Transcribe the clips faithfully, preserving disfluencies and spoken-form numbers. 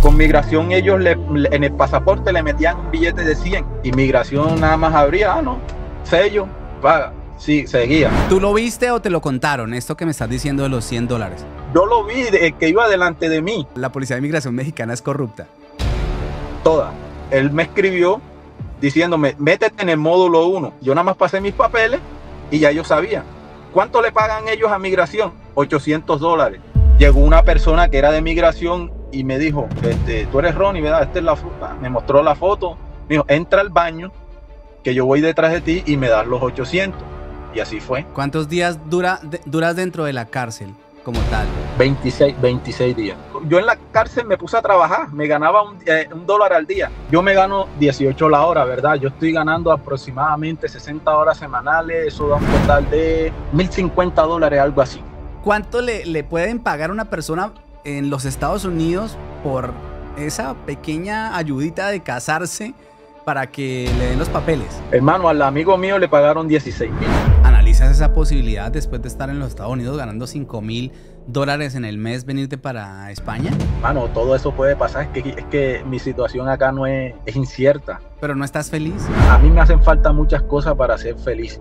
Con migración ellos le, le, en el pasaporte le metían un billete de cien. Inmigración nada más abría, ah, no, sello, paga. Sí, seguía. ¿Tú lo viste o te lo contaron, esto que me estás diciendo de los cien dólares? Yo lo vi, el que iba delante de mí. La Policía de Inmigración Mexicana es corrupta. Toda. Él me escribió diciéndome, métete en el módulo uno. Yo nada más pasé mis papeles y ya yo sabía. ¿Cuánto le pagan ellos a migración? ochocientos dólares. Llegó una persona que era de migración y me dijo, este, tú eres Ronnie, ¿verdad? Esta es la fruta. Me mostró la foto. Me dijo, entra al baño, que yo voy detrás de ti y me das los ochocientos. Y así fue. ¿Cuántos días dura, de, duras dentro de la cárcel como tal? veintiséis, veintiséis días. Yo en la cárcel me puse a trabajar, me ganaba un, eh, un dólar al día. Yo me gano dieciocho la hora, ¿verdad? Yo estoy ganando aproximadamente sesenta horas semanales, eso da un total de mil cincuenta dólares, algo así. ¿Cuánto le, le pueden pagar a una persona en los Estados Unidos por esa pequeña ayudita de casarse para que le den los papeles? Hermano, al amigo mío le pagaron dieciséis mil. ¿Analizas esa posibilidad después de estar en los Estados Unidos ganando cinco mil dólares en el mes, venirte para España? Mano, todo eso puede pasar, es que, es que mi situación acá no es, es incierta. ¿Pero no estás feliz? A mí me hacen falta muchas cosas para ser feliz.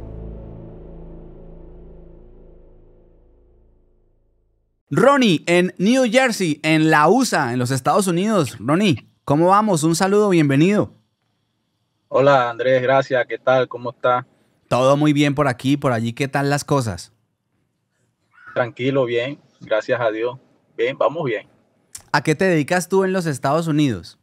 Ronnie, en New Jersey, en la U S A, en los Estados Unidos. Ronnie, ¿cómo vamos? Un saludo, bienvenido. Hola Andrés, gracias, ¿qué tal? ¿Cómo está? Todo muy bien por aquí, por allí, ¿qué tal las cosas? Tranquilo, bien, gracias a Dios. Bien, vamos bien. ¿A qué te dedicas tú en los Estados Unidos?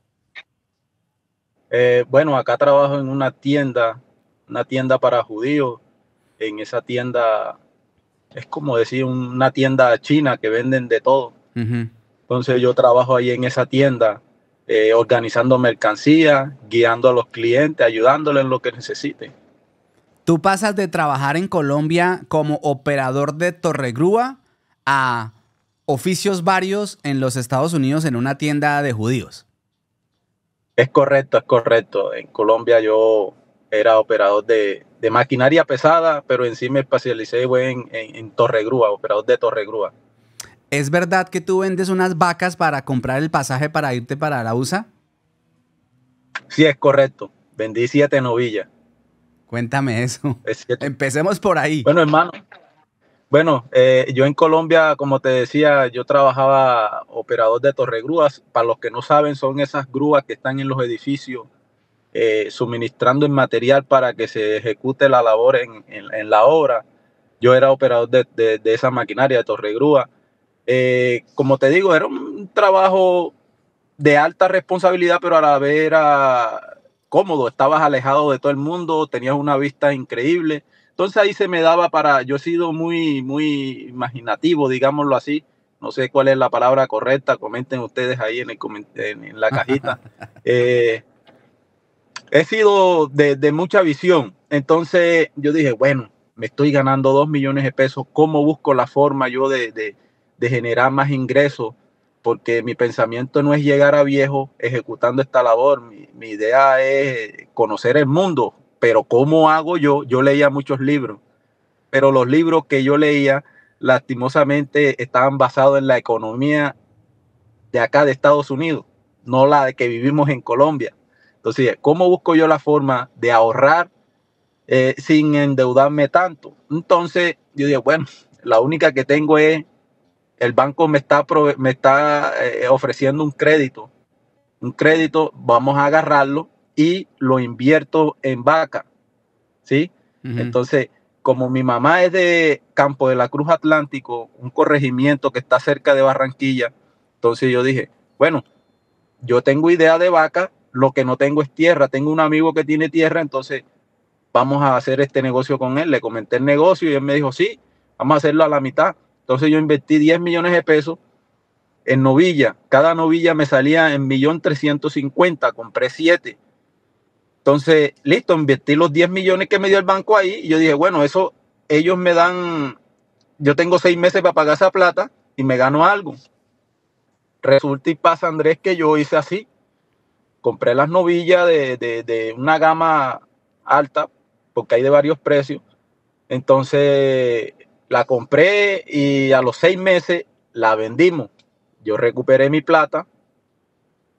Eh, bueno, acá trabajo en una tienda, una tienda para judíos. En esa tienda es como decir una tienda china que venden de todo. Uh-huh. Entonces yo trabajo ahí en esa tienda, eh, organizando mercancía, guiando a los clientes, ayudándoles en lo que necesiten. Tú pasas de trabajar en Colombia como operador de torregrúa a oficios varios en los Estados Unidos en una tienda de judíos. Es correcto, es correcto. En Colombia yo era operador de, de maquinaria pesada, pero en sí me especialicé en, en, en torregrúa, operador de torregrúa. ¿Es verdad que tú vendes unas vacas para comprar el pasaje para irte para la U S A? Sí, es correcto. Vendí siete novillas. Cuéntame eso. Empecemos por ahí. Bueno, hermano. Bueno, eh, yo en Colombia, como te decía, yo trabajaba operador de torregrúas. Para los que no saben, son esas grúas que están en los edificios eh, suministrando el material para que se ejecute la labor en, en, en la obra. Yo era operador de, de, de esa maquinaria de torregrúa. Eh, como te digo, era un trabajo de alta responsabilidad, pero a la vez era cómodo. Estabas alejado de todo el mundo, tenías una vista increíble. Entonces ahí se me daba para, yo he sido muy, muy imaginativo, digámoslo así. No sé cuál es la palabra correcta, comenten ustedes ahí en, el, en, en la cajita. Eh, he sido de, de mucha visión. Entonces yo dije, bueno, me estoy ganando dos millones de pesos. ¿Cómo busco la forma yo de, de, de generar más ingresos? Porque mi pensamiento no es llegar a viejo ejecutando esta labor. Mi, mi idea es conocer el mundo. Pero ¿cómo hago yo? Yo leía muchos libros, pero los libros que yo leía, lastimosamente, estaban basados en la economía de acá de Estados Unidos, no la de que vivimos en Colombia. Entonces, ¿cómo busco yo la forma de ahorrar eh, sin endeudarme tanto? Entonces, yo dije, bueno, la única que tengo es, el banco me está, me está eh, ofreciendo un crédito. Un crédito, vamos a agarrarlo y lo invierto en vaca, ¿sí? Uh-huh. Entonces, como mi mamá es de Campo de la Cruz Atlántico, un corregimiento que está cerca de Barranquilla, entonces yo dije, bueno, yo tengo idea de vaca, lo que no tengo es tierra, tengo un amigo que tiene tierra, entonces vamos a hacer este negocio con él. Le comenté el negocio y él me dijo, sí, vamos a hacerlo a la mitad. Entonces yo invertí diez millones de pesos en novilla. Cada novilla me salía en un millón trescientos cincuenta mil, compré siete. Entonces, listo, invertí los diez millones que me dio el banco ahí y yo dije, bueno, eso ellos me dan, yo tengo seis meses para pagar esa plata y me gano algo. Resulta y pasa, Andrés, que yo hice así. Compré las novillas de, de, de una gama alta, porque hay de varios precios. Entonces, la compré y a los seis meses la vendimos. Yo recuperé mi plata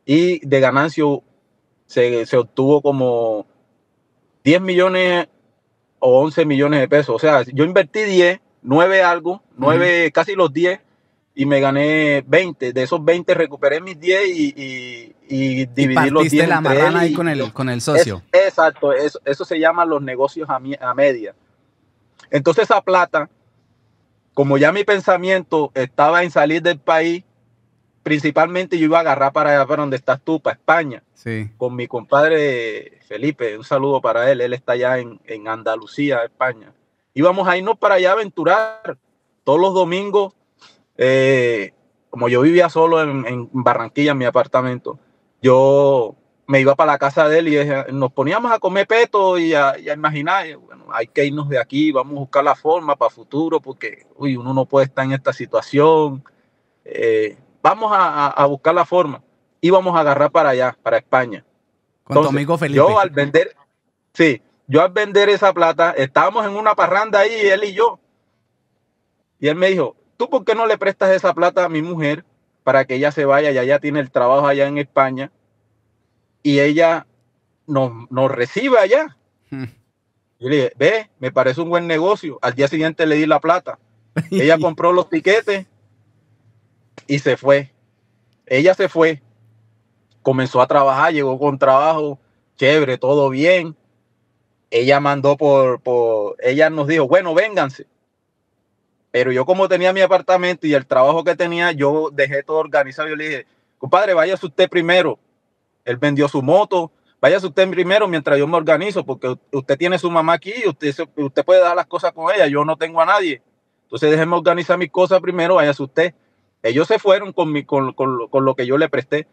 y de ganancia se, se obtuvo como diez millones o once millones de pesos. O sea, yo invertí diez, nueve algo, nueve, uh-huh. casi los diez, y me gané veinte. De esos veinte recuperé mis diez y, y, y dividí y los diez la entre marrana él ahí y con el, con el socio. Es, exacto, eso, eso se llama los negocios a, mi, a media. Entonces esa plata, como ya mi pensamiento estaba en salir del país, principalmente yo iba a agarrar para allá, para donde estás tú, para España. Sí. Con mi compadre Felipe, un saludo para él, él está allá en, en Andalucía, España. Íbamos a irnos para allá a aventurar todos los domingos. Eh, como yo vivía solo en, en Barranquilla, en mi apartamento, yo me iba para la casa de él y nos poníamos a comer peto y a, y a imaginar, bueno, hay que irnos de aquí, vamos a buscar la forma para futuro, porque uy, uno no puede estar en esta situación. Eh, vamos a, a buscar la forma. Íbamos a agarrar para allá, para España. Con Entonces, tu amigo Felipe. Yo al vender, sí, yo al vender esa plata, estábamos en una parranda ahí, él y yo. Y él me dijo, ¿tú por qué no le prestas esa plata a mi mujer para que ella se vaya? Ya ella tiene el trabajo allá en España y ella nos, nos recibe allá. Hmm. Yo le dije, ve, me parece un buen negocio. Al día siguiente le di la plata. Ella compró los tiquetes y se fue. Ella se fue, comenzó a trabajar, llegó con trabajo, chévere, todo bien. Ella mandó por, por, ella nos dijo, bueno, vénganse. Pero yo como tenía mi apartamento y el trabajo que tenía, yo dejé todo organizado. Yo le dije, compadre, váyase usted primero. Él vendió su moto, váyase usted primero mientras yo me organizo, porque usted tiene su mamá aquí, usted, usted puede dar las cosas con ella, yo no tengo a nadie. Entonces déjeme organizar mis cosas primero, váyase usted. Ellos se fueron con, mi, con, con, con lo que yo le presté.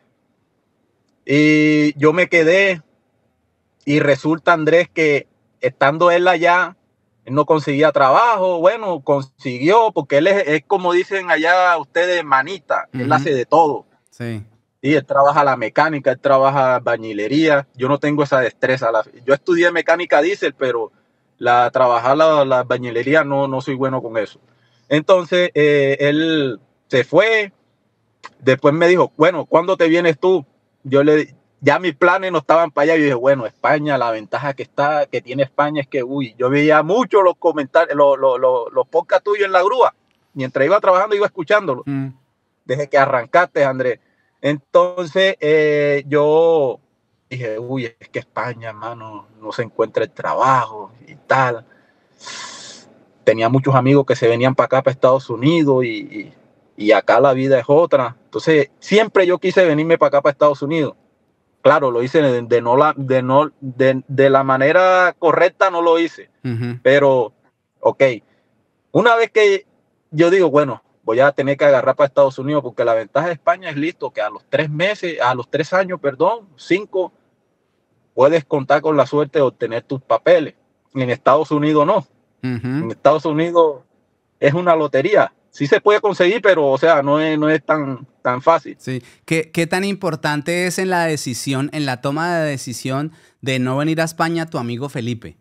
Y yo me quedé y resulta, Andrés, que estando él allá, él no conseguía trabajo. Bueno, consiguió, porque él es, es como dicen allá ustedes, manita. Uh-huh. Él hace de todo. Sí. Y él trabaja la mecánica, él trabaja bañilería. Yo no tengo esa destreza. La, yo estudié mecánica diésel, pero la, trabajar la, la bañilería no, no soy bueno con eso. Entonces, eh, él se fue. Después me dijo, bueno, ¿cuándo te vienes tú? Yo le ya mis planes no estaban para allá. Yo dije, bueno, España, la ventaja que está, que tiene España es que, uy, yo veía mucho los comentarios, los, los, los, los podcasts tuyos en la grúa. Mientras iba trabajando, iba escuchándolos. Mm. Desde que arrancaste, Andrés. Entonces, eh, yo dije, uy, es que España, hermano, no se encuentra el trabajo y tal. Tenía muchos amigos que se venían para acá, para Estados Unidos, y, y, y acá la vida es otra. Entonces, siempre yo quise venirme para acá, para Estados Unidos. Claro, lo hice de, de, no la, de, no, de, de la manera correcta, no lo hice. Uh-huh. Pero, ok, una vez que yo digo, bueno, voy a tener que agarrar para Estados Unidos, porque la ventaja de España es listo, que a los tres meses, a los tres años, perdón, cinco, puedes contar con la suerte de obtener tus papeles. En Estados Unidos no. Uh-huh. En Estados Unidos es una lotería. Sí se puede conseguir, pero, o sea, no es, no es tan, tan fácil. Sí. ¿Qué, ¿Qué tan importante es en la decisión, en la toma de decisión de no venir a España tu amigo Felipe?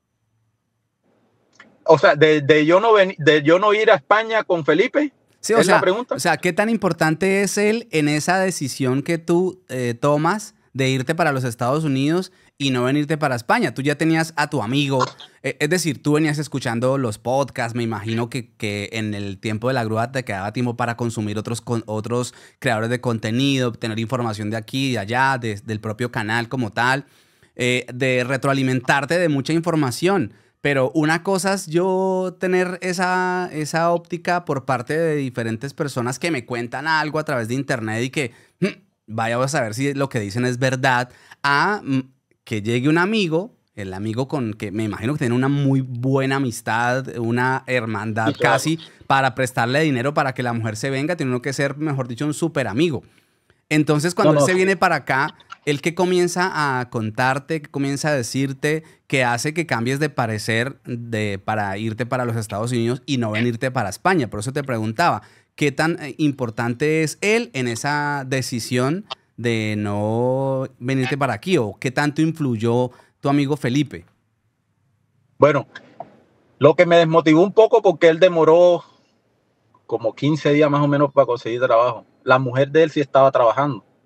O sea, de, de, yo, no ven, de yo no ir a España con Felipe. Sí, o ¿Es sea, la pregunta? O sea, ¿qué tan importante es él en esa decisión que tú eh, tomas de irte para los Estados Unidos y no venirte para España? Tú ya tenías a tu amigo, eh, es decir, tú venías escuchando los podcasts, me imagino que, que en el tiempo de la grúa te quedaba tiempo para consumir otros, con, otros creadores de contenido, obtener información de aquí y de allá, de, del propio canal como tal, eh, de retroalimentarte de mucha información. Pero una cosa es yo tener esa, esa óptica por parte de diferentes personas que me cuentan algo a través de internet y que hm, vaya a saber si lo que dicen es verdad, a que llegue un amigo, el amigo con que me imagino que tiene una muy buena amistad, una hermandad sí, claro. casi, para prestarle dinero para que la mujer se venga, tiene uno que ser, mejor dicho, un súper amigo. Entonces, cuando no, no, él se viene para acá, él que comienza a contarte, que comienza a decirte, que hace que cambies de parecer de, para irte para los Estados Unidos y no venirte para España. Por eso te preguntaba, ¿qué tan importante es él en esa decisión de no venirte para aquí? ¿O qué tanto influyó tu amigo Felipe? Bueno, lo que me desmotivó un poco porque él demoró como quince días más o menos para conseguir trabajo. La mujer de él sí estaba trabajando.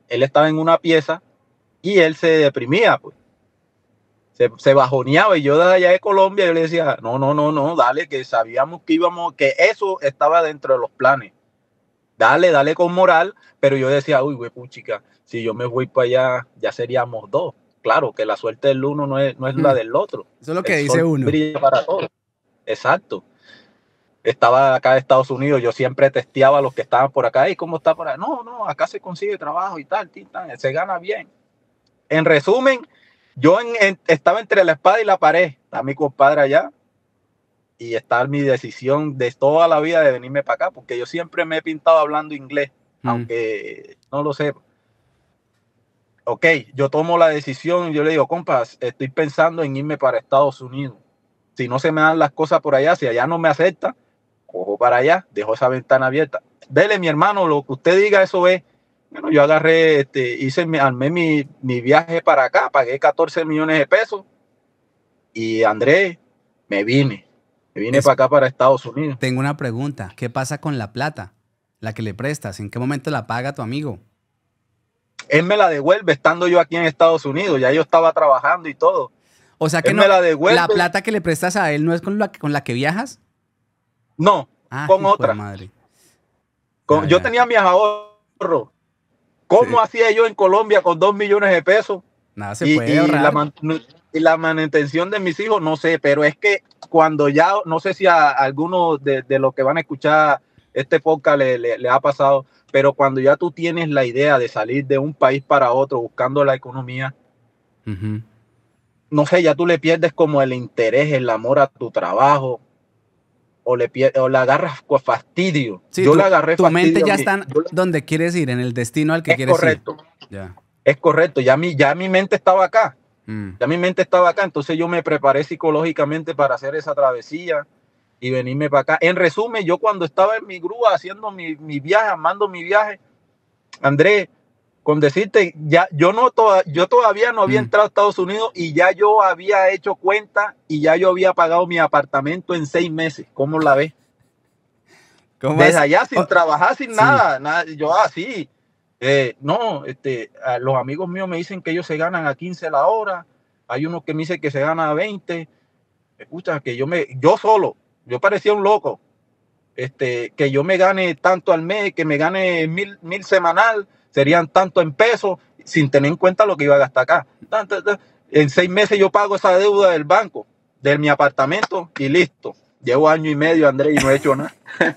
él estaba en una pieza y él se deprimía, pues. Se, se bajoneaba, y yo desde allá de Colombia yo le decía, no, no, no, no, dale, que sabíamos que íbamos, que eso estaba dentro de los planes. Dale, dale con moral, pero yo decía, uy, güey, puchica, si yo me voy para allá, ya seríamos dos. Claro, que la suerte del uno no es, no es la del otro. Eso es lo que El dice sol uno. brilla para todos. Exacto. Estaba acá en Estados Unidos, yo siempre testeaba a los que estaban por acá, y ¿cómo está por acá? No, no, acá se consigue trabajo y tal, tal, se gana bien. En resumen, yo en, en, estaba entre la espada y la pared. Está mi compadre allá y está mi decisión de toda la vida de venirme para acá, porque yo siempre me he pintado hablando inglés, mm. aunque no lo sé. Ok, yo tomo la decisión y yo le digo, compas, estoy pensando en irme para Estados Unidos. Si no se me dan las cosas por allá, si allá no me acepta, cojo para allá, dejo esa ventana abierta. Dele, mi hermano, lo que usted diga, eso es. Bueno, yo agarré, este, hice, armé mi, mi viaje para acá, pagué catorce millones de pesos y Andrés, me vine, me vine es, para acá, para Estados Unidos. Tengo una pregunta, ¿qué pasa con la plata, la que le prestas? ¿En qué momento la paga tu amigo? Él me la devuelve estando yo aquí en Estados Unidos, ya yo estaba trabajando y todo. O sea que él no, me la devuelve. La plata que le prestas a él no es con la, con la que viajas. No, ah, con otra. Madre. Con, ya, yo ya. tenía mis ahorros. ¿Cómo sí. hacía yo en Colombia con dos millones de pesos? Nada se y, puede y ahorrar. La, y la manutención de mis hijos, no sé, pero es que cuando ya, no sé si a, a algunos de, de los que van a escuchar este podcast le, le, le ha pasado, pero cuando ya tú tienes la idea de salir de un país para otro buscando la economía, uh-huh. no sé, ya tú le pierdes como el interés, el amor a tu trabajo, o le, o le agarras con fastidio. Sí, yo tu, le agarré tu fastidio. mente ya está donde quieres ir, en el destino al que es quieres correcto. ir. Ya. Es correcto, ya mi, ya mi mente estaba acá. Mm. Ya mi mente estaba acá, entonces yo me preparé psicológicamente para hacer esa travesía y venirme para acá. En resumen, yo cuando estaba en mi grúa haciendo mi, mi viaje, armando mi viaje, Andrés, con decirte, ya, yo, no toda, yo todavía no había mm. entrado a Estados Unidos y ya yo había hecho cuenta y ya yo había pagado mi apartamento en seis meses. ¿Cómo la ves? Desde has... allá sin oh, trabajar, sin sí. nada, nada. Yo así. Ah, Eh, no, este, los amigos míos me dicen que ellos se ganan a quince la hora, hay unos que me dicen que se gana a veinte, escucha, que yo me, yo solo, yo parecía un loco, este, que yo me gane tanto al mes, que me gane mil, mil semanal, serían tanto en pesos, sin tener en cuenta lo que iba a gastar acá. En seis meses yo pago esa deuda del banco, de mi apartamento y listo. Llevo año y medio, Andrés, y no he hecho nada.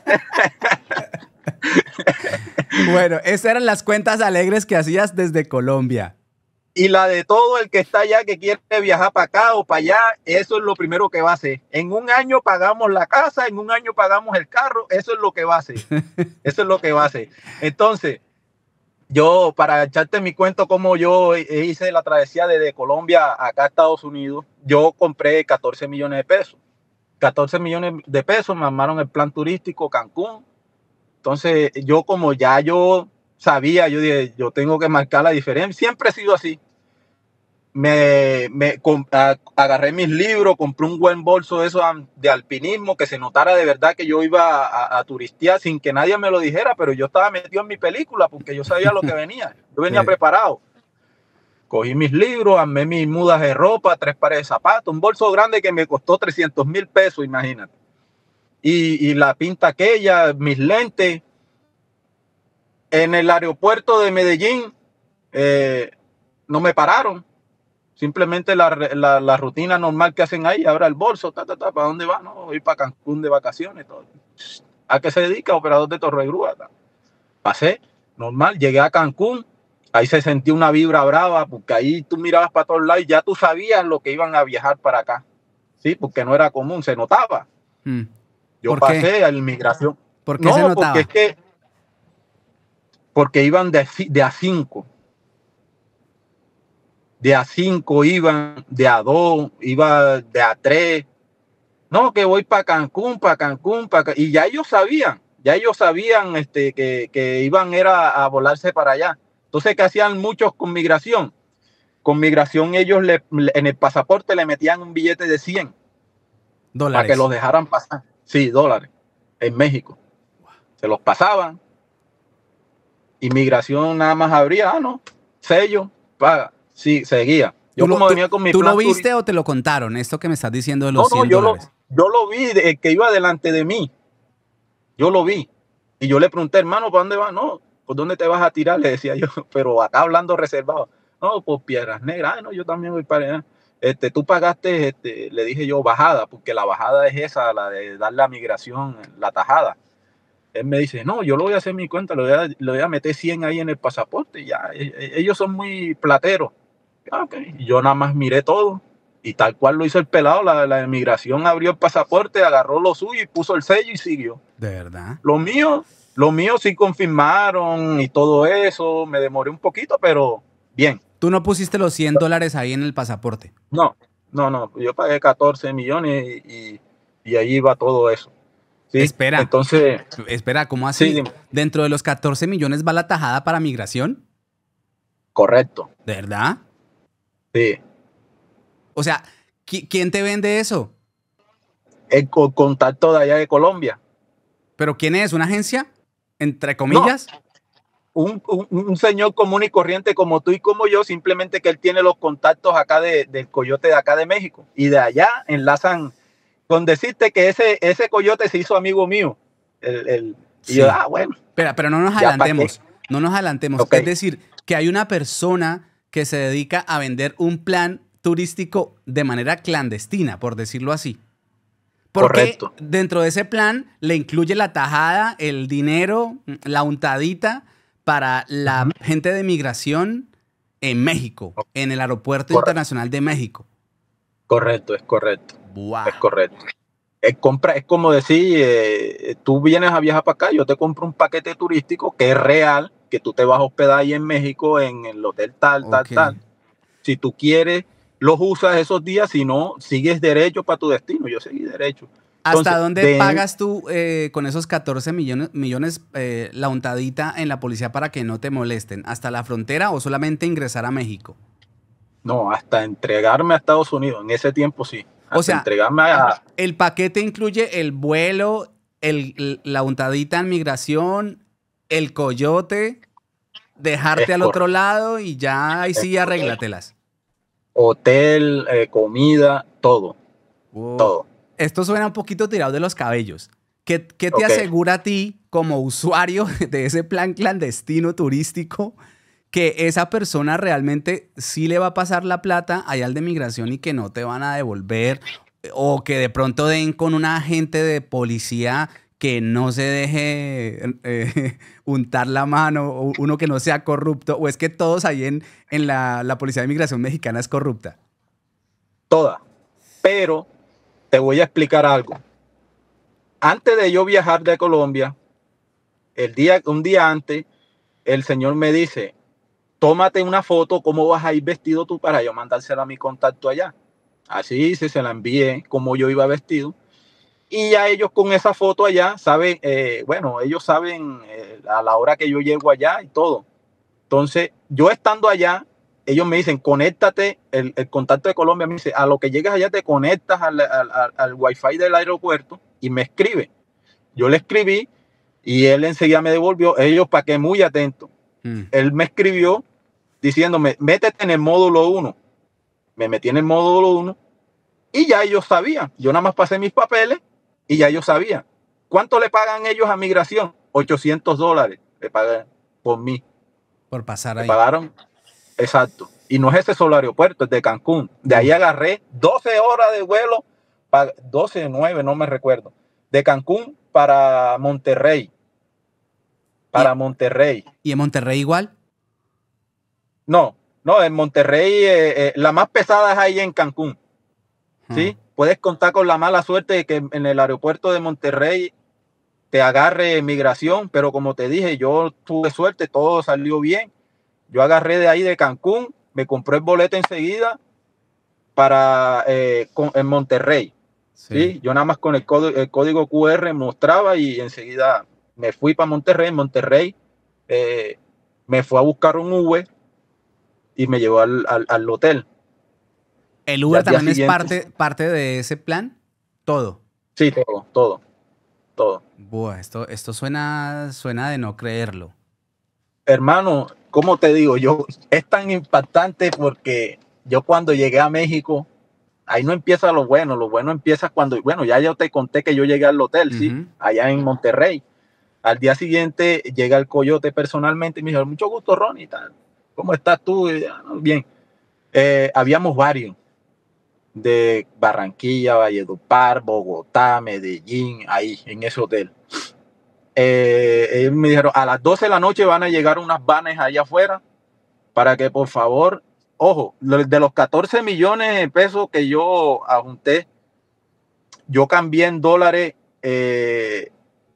Bueno, esas eran las cuentas alegres que hacías desde Colombia. Y la de todo el que está allá, que quiere viajar para acá o para allá, eso es lo primero que va a hacer. En un año pagamos la casa, en un año pagamos el carro, eso es lo que va a hacer. Eso es lo que va a hacer. Entonces, yo, para echarte mi cuento, como yo hice la travesía desde Colombia acá a Estados Unidos, yo compré catorce millones de pesos. catorce millones de pesos, me armaron el plan turístico Cancún. Entonces, yo como ya yo sabía, yo dije, yo tengo que marcar la diferencia. Siempre he sido así. Me, me con, a, agarré mis libros, compré un buen bolso de, eso, de alpinismo, que se notara de verdad que yo iba a, a turistear sin que nadie me lo dijera, pero yo estaba metido en mi película porque yo sabía lo que venía. Yo venía sí. preparado. Cogí mis libros, armé mis mudas de ropa, tres pares de zapatos, un bolso grande que me costó trescientos mil pesos, imagínate. Y, y la pinta aquella, mis lentes. En el aeropuerto de Medellín eh, no me pararon. Simplemente la, la, la rutina normal que hacen ahí, abra el bolso, ta, ta, ta, ¿para dónde va? No, voy para Cancún de vacaciones. Todo. ¿A qué se dedica? Operador de torregrúa. Pasé, normal, llegué a Cancún, ahí se sentía una vibra brava, porque ahí tú mirabas para todos lados y ya tú sabías lo que iban a viajar para acá. Sí, porque no era común, se notaba. Hmm. Yo pasé a la inmigración. ¿Por qué no, se notaba? Porque es que porque iban de, de a cinco. De a cinco iban, de a dos, iba de a tres. No, que voy para Cancún, para Cancún, para y ya ellos sabían, ya ellos sabían este, que, que iban era a volarse para allá. Entonces, ¿qué hacían muchos con migración? Con migración ellos le, en el pasaporte le metían un billete de cien dólares para que los dejaran pasar. Sí, dólares, en México. Se los pasaban. Inmigración nada más abría, ah, no, sello, paga, sí, seguía. Yo ¿Tú, como lo, tú, venía con mi ¿tú plan lo viste turístico, o te lo contaron? Esto que me estás diciendo de no, los no, cien yo lo, dólares. yo lo vi, el que iba delante de mí, yo lo vi. Y yo le pregunté, hermano, ¿para dónde vas? No, ¿por dónde te vas a tirar? Le decía yo, pero acá hablando reservado. No, por Piedras Negras. Ay, no, yo también voy para allá. Este, tú pagaste, este, le dije yo, bajada, porque la bajada es esa, la de dar la migración, la tajada. Él me dice, no, yo lo voy a hacer mi cuenta, le voy a, le voy a meter cien ahí en el pasaporte. Y ya, ellos son muy plateros. Okay. Y yo nada más miré todo. Y tal cual lo hizo el pelado, la, la inmigración abrió el pasaporte, agarró lo suyo y puso el sello y siguió. ¿De verdad? Lo mío, lo mío sí confirmaron y todo eso. Me demoré un poquito, pero bien. ¿Tú no pusiste los cien dólares ahí en el pasaporte? No, no, no. Yo pagué catorce millones y, y, y ahí va todo eso. ¿Sí? Espera, Entonces, espera, ¿cómo sí, así? ¿Dentro de los catorce millones va la tajada para migración? correcto. ¿De verdad? Sí. O sea, ¿quién te vende eso? El contacto de allá de Colombia. ¿Pero quién es? ¿Una agencia? Entre No, comillas. un, un, un señor común y corriente como tú y como yo, simplemente que él tiene los contactos acá de, del coyote de acá de México. Y de allá enlazan con decirte que ese, ese coyote se hizo amigo mío. El, el, y yo, Sí. ah, bueno. Pero, pero no nos Ya para qué. adelantemos. No nos adelantemos. Okay. Es decir, que hay una persona que se dedica a vender un plan turístico de manera clandestina, por decirlo así. Porque correcto. dentro de ese plan le incluye la tajada, el dinero, la untadita para la uh-huh. gente de migración en México, en el Aeropuerto correcto. Internacional de México. Correcto, es correcto. Wow. Es correcto. Es, compra, es como decir, eh, tú vienes a viajar para acá, yo te compro un paquete turístico que es real, que tú te vas a hospedar ahí en México, en el hotel tal, tal, okay. tal. Si tú quieres, los usas esos días, si no, sigues derecho para tu destino. Yo seguí derecho. Entonces, ¿hasta dónde de... pagas tú eh, con esos catorce millones, millones eh, la untadita en la policía para que no te molesten? ¿Hasta la frontera o solamente ingresar a México? No, hasta entregarme a Estados Unidos. En ese tiempo sí. Hasta o sea, entregarme a... el paquete incluye el vuelo, el, la untadita en migración, el coyote, dejarte es al correcto. Otro lado y ya ahí sí arréglatelas. Hotel, eh, comida, todo. Wow. Todo. Esto suena un poquito tirado de los cabellos. ¿Qué, qué te okay. asegura a ti, como usuario de ese plan clandestino turístico, que esa persona realmente sí le va a pasar la plata allá al de migración y que no te van a devolver? O que de pronto den con un agente de policía que no se deje eh, untar la mano, o uno que no sea corrupto, o es que todos ahí en, en la, la Policía de Migración Mexicana es corrupta. Toda. Pero te voy a explicar algo. Antes de yo viajar de Colombia, el día, un día antes, el señor me dice, tómate una foto, cómo vas a ir vestido tú para yo mandársela a mi contacto allá. Así hice, se la envié, cómo yo iba vestido. Y ya ellos con esa foto allá saben, eh, bueno, ellos saben eh, a la hora que yo llego allá y todo. Entonces, yo estando allá, ellos me dicen, conéctate, el, el contacto de Colombia me dice, a lo que llegues allá te conectas al, al, al, al wifi del aeropuerto y me escribe. Yo le escribí y él enseguida me devolvió, ellos para que muy atento. Mm. Él me escribió diciéndome, métete en el módulo uno. Me metí en el módulo uno y ya ellos sabían. Yo nada más pasé mis papeles y ya ellos sabían. ¿Cuánto le pagan ellos a migración? ochocientos dólares le pagan por mí. Por pasar me ahí. Pagaron. Exacto. Y no es ese solo aeropuerto, es de Cancún. De ahí agarré doce horas de vuelo, para doce, nueve, no me recuerdo. De Cancún para Monterrey. Para ¿Y, Monterrey. ¿Y en Monterrey igual? No, no, en Monterrey eh, eh, la más pesada es ahí en Cancún. Hmm. ¿Sí? Puedes contar con la mala suerte de que en el aeropuerto de Monterrey te agarre migración, pero como te dije, yo tuve suerte, todo salió bien. Yo agarré de ahí de Cancún, me compré el boleto enseguida para eh, con, en Monterrey. Sí. ¿Sí? Yo nada más con el, código, el código Q R mostraba y enseguida me fui para Monterrey. En Monterrey eh, me fue a buscar un Uber y me llevó al, al, al hotel. ¿El Uber también es parte, parte de ese plan? ¿Todo? Sí, todo, todo, todo. Buah, esto, esto suena, suena de no creerlo. hermano, ¿cómo te digo? Yo, es tan impactante porque yo cuando llegué a México, ahí no empieza lo bueno, lo bueno empieza cuando, bueno, ya yo te conté que yo llegué al hotel, ¿sí? Ujú. Allá en Monterrey. Al día siguiente llega el Coyote personalmente y me dijo, mucho gusto, Ronnie, tal. ¿Cómo estás tú? Y, ah, no, bien. Eh, habíamos varios de Barranquilla, Valledupar, Bogotá, Medellín, ahí en ese hotel. Eh, ellos me dijeron, a las doce de la noche van a llegar unas vanes allá afuera para que por favor, ojo, de los catorce millones de pesos que yo ajunté, yo cambié en dólares eh,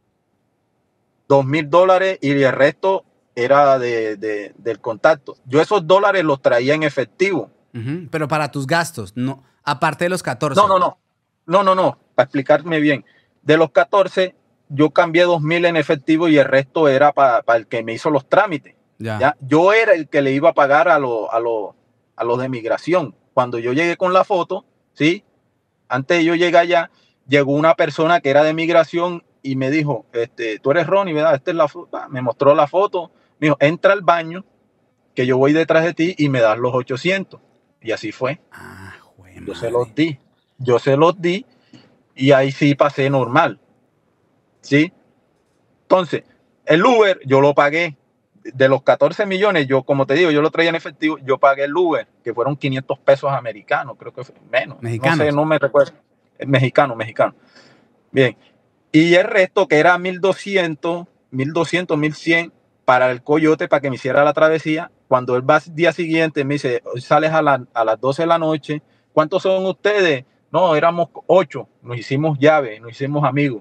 dos mil dólares y el resto era de, de, del contacto. Yo esos dólares los traía en efectivo. Ujú. Pero para tus gastos, no, aparte de los No, catorce. no, no, no, no, no, para explicarme bien. De los catorce, yo cambié dos mil en efectivo y el resto era para pa el que me hizo los trámites. Ya. ¿Ya? Yo era el que le iba a pagar a, lo, a, lo, a los de migración. Cuando yo llegué con la foto, ¿sí? Antes de yo llegar allá, llegó una persona que era de migración y me dijo, este, tú eres Ronnie, ¿verdad? Esta es la foto. Me mostró la foto, me dijo, entra al baño, que yo voy detrás de ti y me das los ochocientos. Y así fue. Ah, jue Yo se los madre. di. Yo se los di y ahí sí pasé normal. ¿Sí? Entonces, el Uber yo lo pagué. De los catorce millones, yo, como te digo, yo lo traía en efectivo, yo pagué el Uber, que fueron quinientos pesos americanos, creo que fue menos. No sé, Mexicanos. no me recuerdo. Mexicano, mexicano. Bien. Y el resto, que era mil doscientos, mil doscientos, mil cien para el Coyote, para que me hiciera la travesía. Cuando él va al día siguiente, me dice, hoy sales a, la, a las doce de la noche. ¿Cuántos son ustedes? No, éramos ocho. Nos hicimos llave, nos hicimos amigos.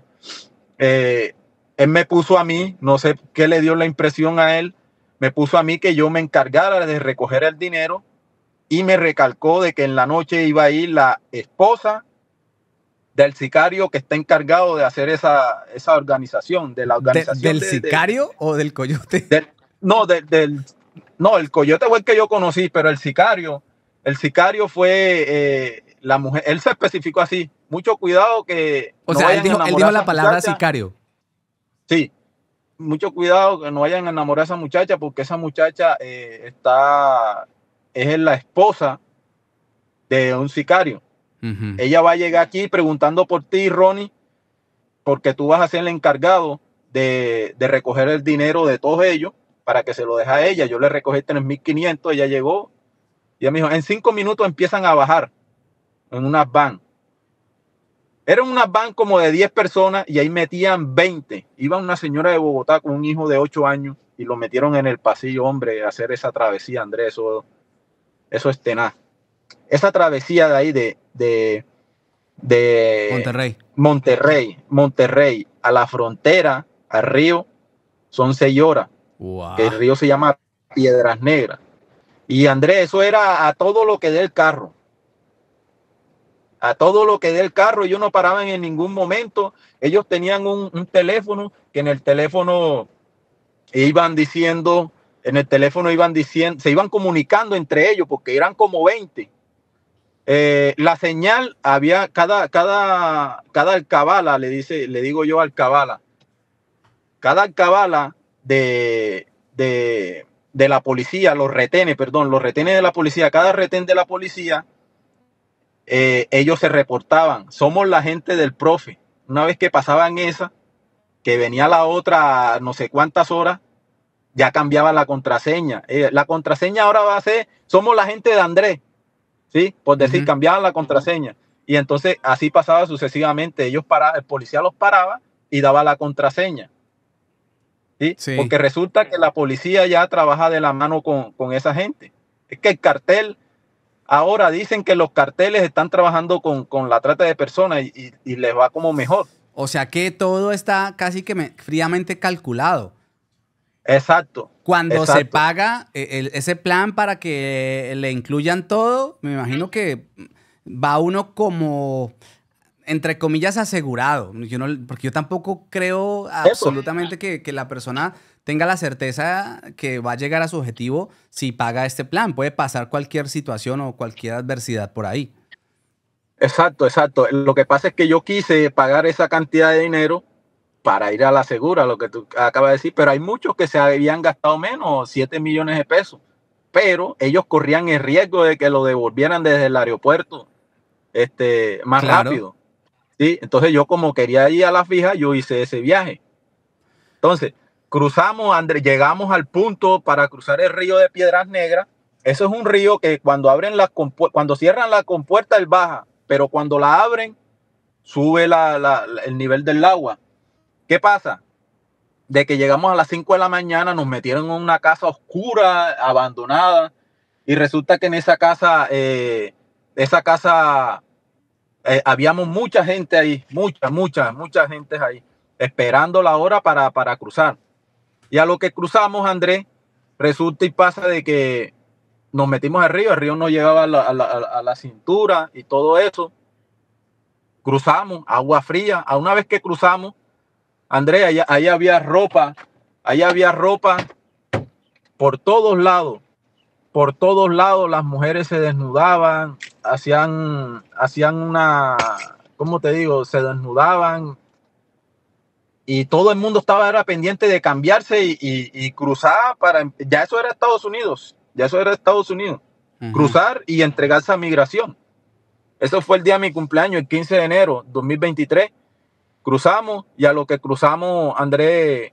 Eh, él me puso a mí, no sé qué le dio la impresión a él, me puso a mí que yo me encargara de recoger el dinero y me recalcó de que en la noche iba a ir la esposa del sicario que está encargado de hacer esa, esa organización, de la De- organización ¿Del de... de, sicario o del coyote? de no, de, del... No, el Coyote fue el que yo conocí, pero el sicario, el sicario fue eh, la mujer, él se especificó así, mucho cuidado que O no sea, él vayan a dijo, él enamorar dijo a la esa palabra muchacha. sicario. Sí, mucho cuidado que no vayan a enamorar a esa muchacha porque esa muchacha eh, está, es la esposa de un sicario. Ujú. Ella va a llegar aquí preguntando por ti, Ronnie, porque tú vas a ser el encargado de, de recoger el dinero de todos ellos para que se lo deje a ella. Yo le recogí tres mil quinientos, ella llegó y ella me dijo, en cinco minutos empiezan a bajar en unas van. Eran unas van como de diez personas y ahí metían veinte. Iba una señora de Bogotá con un hijo de ocho años y lo metieron en el pasillo, hombre, a hacer esa travesía, Andrés, eso, eso es tenaz. Esa travesía de ahí de, de, de Monterrey. Monterrey, Monterrey a la frontera, al río, son seis horas, que el Wow. río se llama Piedras Negras. Y Andrés, eso era a todo lo que dé el carro. A todo lo que dé el carro, ellos no paraban en ningún momento. Ellos tenían un, un teléfono, que en el teléfono iban diciendo, en el teléfono iban diciendo, se iban comunicando entre ellos, porque eran como veinte. Eh, la señal había, cada, cada, cada alcabala, le dice, le digo yo alcabala, cada alcabala de, de, de la policía, los retenes, perdón, los retenes de la policía, cada retén de la policía, eh, ellos se reportaban, somos la gente del profe. Una vez que pasaban esa, que venía la otra no sé cuántas horas, ya cambiaba la contraseña. Eh, la contraseña ahora va a ser, somos la gente de Andrés, ¿sí? Por decir, Ujú. cambiaban la contraseña. Y entonces así pasaba sucesivamente. Ellos paraban, el policía los paraba y daba la contraseña, ¿sí? Sí. Porque resulta que la policía ya trabaja de la mano con, con esa gente. Es que el cartel, ahora dicen que los carteles están trabajando con, con la trata de personas y, y, y les va como mejor. O sea que todo está casi que me- fríamente calculado. Exacto, Cuando se exacto. paga eh, el- ese plan para que le incluyan todo, me imagino que va uno como, entre comillas, asegurado. Yo no- porque yo tampoco creo Eso. absolutamente que, que la persona tenga la certeza que va a llegar a su objetivo si paga este plan. Puede pasar cualquier situación o cualquier adversidad por ahí. Exacto, exacto. Lo que pasa es que yo quise pagar esa cantidad de dinero para ir a la segura, lo que tú acabas de decir, pero hay muchos que se habían gastado menos, siete millones de pesos, pero ellos corrían el riesgo de que lo devolvieran desde el aeropuerto este, más Claro. rápido. ¿Sí? Entonces yo como quería ir a la fija, yo hice ese viaje. Entonces, cruzamos, André, llegamos al punto para cruzar el río de Piedras Negras. Eso es un río que cuando abren las cuando cierran la compuerta, él baja, pero cuando la abren, sube la, la, el nivel del agua. ¿Qué pasa? De que llegamos a las cinco de la mañana, nos metieron en una casa oscura, abandonada, y resulta que en esa casa, eh, esa casa, eh, habíamos mucha gente ahí, mucha, mucha, mucha gente ahí, esperando la hora para, para cruzar. Y a lo que cruzamos, Andrés, resulta y pasa de que nos metimos al río, el río no llegaba a la, a la, a la cintura y todo eso. Cruzamos, agua fría. A una vez que cruzamos, Andrés, ahí, ahí había ropa, ahí había ropa por todos lados, por todos lados las mujeres se desnudaban, hacían, hacían una, ¿cómo te digo? Se desnudaban y todo el mundo estaba era pendiente de cambiarse y, y, y cruzar para, ya eso era Estados Unidos, ya eso era Estados Unidos, uh-huh. Cruzar y entregarse a migración. Eso fue el día de mi cumpleaños, el quince de enero de dos mil veintitrés. Cruzamos y a lo que cruzamos, Andrés,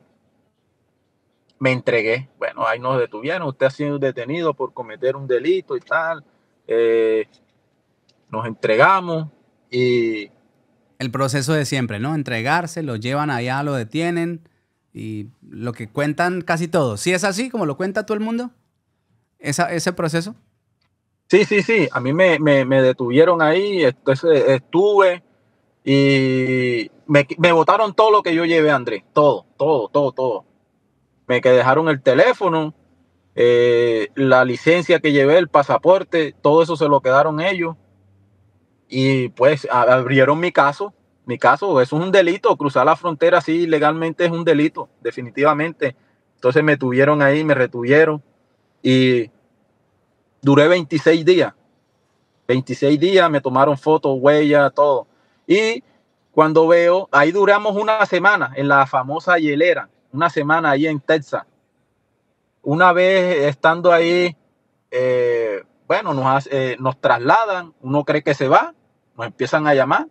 me entregué. Bueno, ahí nos detuvieron. Usted ha sido detenido por cometer un delito y tal. Eh, nos entregamos y... El proceso de siempre, ¿no? Entregarse, lo llevan allá, lo detienen y lo que cuentan casi todos. ¿Sí es así como lo cuenta todo el mundo? ¿Esa, ese proceso? Sí, sí, sí. A mí me, me, me detuvieron ahí, entonces estuve y me, me botaron todo lo que yo llevé, Andrés. Todo, todo, todo, todo. Me que dejaron el teléfono, eh, la licencia que llevé, el pasaporte, todo eso se lo quedaron ellos. Y pues abrieron mi caso. Mi caso, eso es un delito. Cruzar la frontera así ilegalmente es un delito, definitivamente. Entonces me tuvieron ahí, me retuvieron y duré veintiséis días. veintiséis días, me tomaron fotos, huellas, todo. Y cuando veo, ahí duramos una semana en la famosa hielera, una semana ahí en Texas. Una vez estando ahí, eh, bueno, nos, eh, nos trasladan, uno cree que se va, nos empiezan a llamar,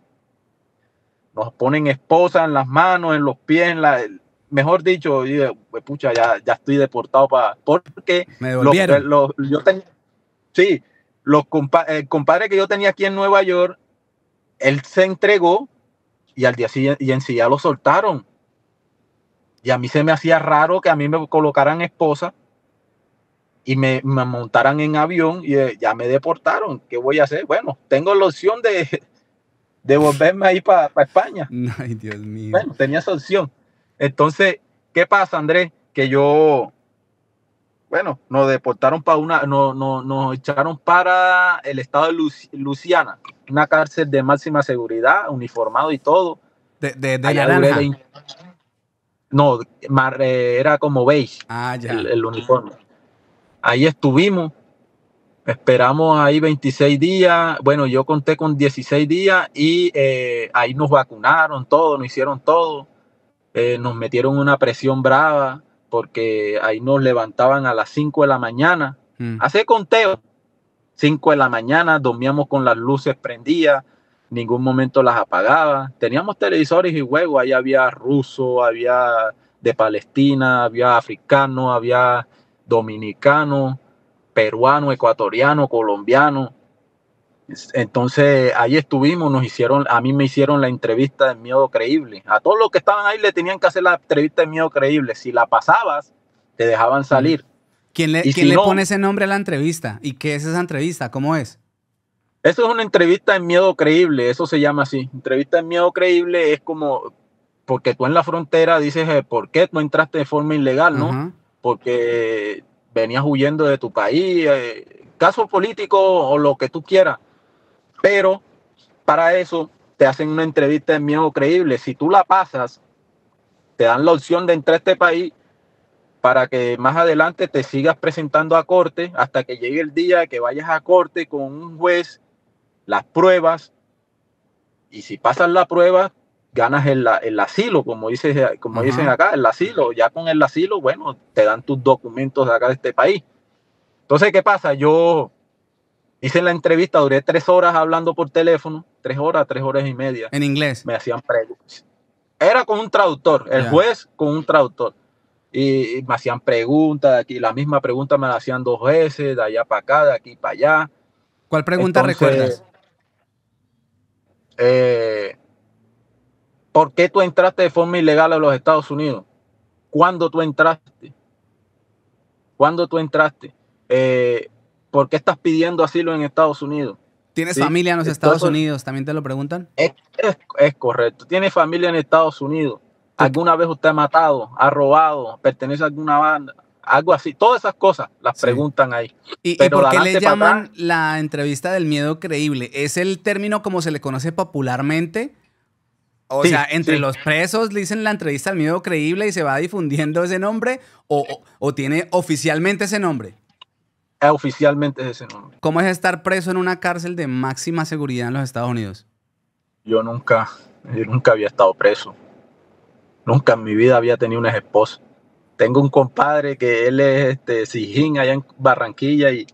nos ponen esposas en las manos, en los pies, en la, mejor dicho, yo, pucha, ya, ya estoy deportado para, porque me devolvieron. Los, los, yo tenía, sí, los compa el compadre que yo tenía aquí en Nueva York, él se entregó y al día siguiente, y en sí ya lo soltaron. Y a mí se me hacía raro que a mí me colocaran esposa y me, me montaran en avión y eh, ya me deportaron. ¿Qué voy a hacer? Bueno, tengo la opción de, de volverme ahí para pa España. Ay, Dios mío. Bueno, tenía esa opción. Entonces, ¿qué pasa, Andrés? Que yo, bueno, nos deportaron para una, no, no, nos echaron para el estado de Luisiana, una cárcel de máxima seguridad, uniformado y todo. De, de, de naranja. De, no, era como beige, ah, ya. el, el uniforme. Ahí estuvimos, esperamos ahí veintiséis días, bueno, yo conté con dieciséis días y eh, ahí nos vacunaron todo, nos hicieron todo, eh, nos metieron una presión brava porque ahí nos levantaban a las cinco de la mañana, hmm. hace conteo, cinco de la mañana, dormíamos con las luces prendidas, ningún momento las apagaba, teníamos televisores y juegos, ahí había ruso, había de Palestina, había africano, había dominicano, peruano, ecuatoriano, colombiano. Entonces ahí estuvimos, nos hicieron, a mí me hicieron la entrevista de Miedo Creíble. A todos los que estaban ahí le tenían que hacer la entrevista de Miedo Creíble. Si la pasabas, te dejaban salir. ¿Quién le, ¿quién si le no, pone ese nombre a la entrevista? ¿Y qué es esa entrevista? ¿Cómo es? Eso es una entrevista en Miedo Creíble, eso se llama así. Entrevista en Miedo Creíble es como, porque tú en la frontera dices, ¿por qué no entraste de forma ilegal, no? Uh-huh. Porque venías huyendo de tu país, eh, caso político o lo que tú quieras. Pero para eso te hacen una entrevista en Miedo Creíble. Si tú la pasas, te dan la opción de entrar a este país para que más adelante te sigas presentando a corte hasta que llegue el día que vayas a corte con un juez, las pruebas, y si pasas la prueba, ganas el, el asilo, como, dice, como dicen Ajá. acá, el asilo. Ya con el asilo, bueno, te dan tus documentos de acá de este país. Entonces, ¿qué pasa? Yo hice la entrevista, duré tres horas hablando por teléfono, tres horas, tres horas y media. En inglés. Me hacían preguntas. Era con un traductor, el Ya. juez con un traductor. Y, y me hacían preguntas, aquí la misma pregunta me la hacían dos veces, de allá para acá, de aquí para allá. ¿Cuál pregunta Entonces, recuerdas? eh, ¿por qué tú entraste de forma ilegal a los Estados Unidos? ¿Cuándo tú entraste? ¿Cuándo tú entraste? Eh, ¿Por qué estás pidiendo asilo en Estados Unidos? ¿Tienes ¿Sí? familia en los Estados Entonces, Unidos? ¿También te lo preguntan? es, es, es correcto. ¿Tiene familia en Estados Unidos? ¿Tú, ¿Alguna vez usted ha matado, ha robado, pertenece a alguna banda? Algo así. Todas esas cosas las sí. preguntan ahí. ¿Y, y Pero por de qué le adelante para atrás, llaman la entrevista del miedo creíble? ¿Es el término como se le conoce popularmente? O sí, sea, entre sí. los presos le dicen la entrevista al miedo creíble y se va difundiendo ese nombre, o, o, o tiene oficialmente ese nombre. Es oficialmente ese nombre. ¿Cómo es estar preso en una cárcel de máxima seguridad en los Estados Unidos? Yo nunca, yo nunca había estado preso. Nunca en mi vida había tenido una esposa. Tengo un compadre que él es este, Sijín allá en Barranquilla y,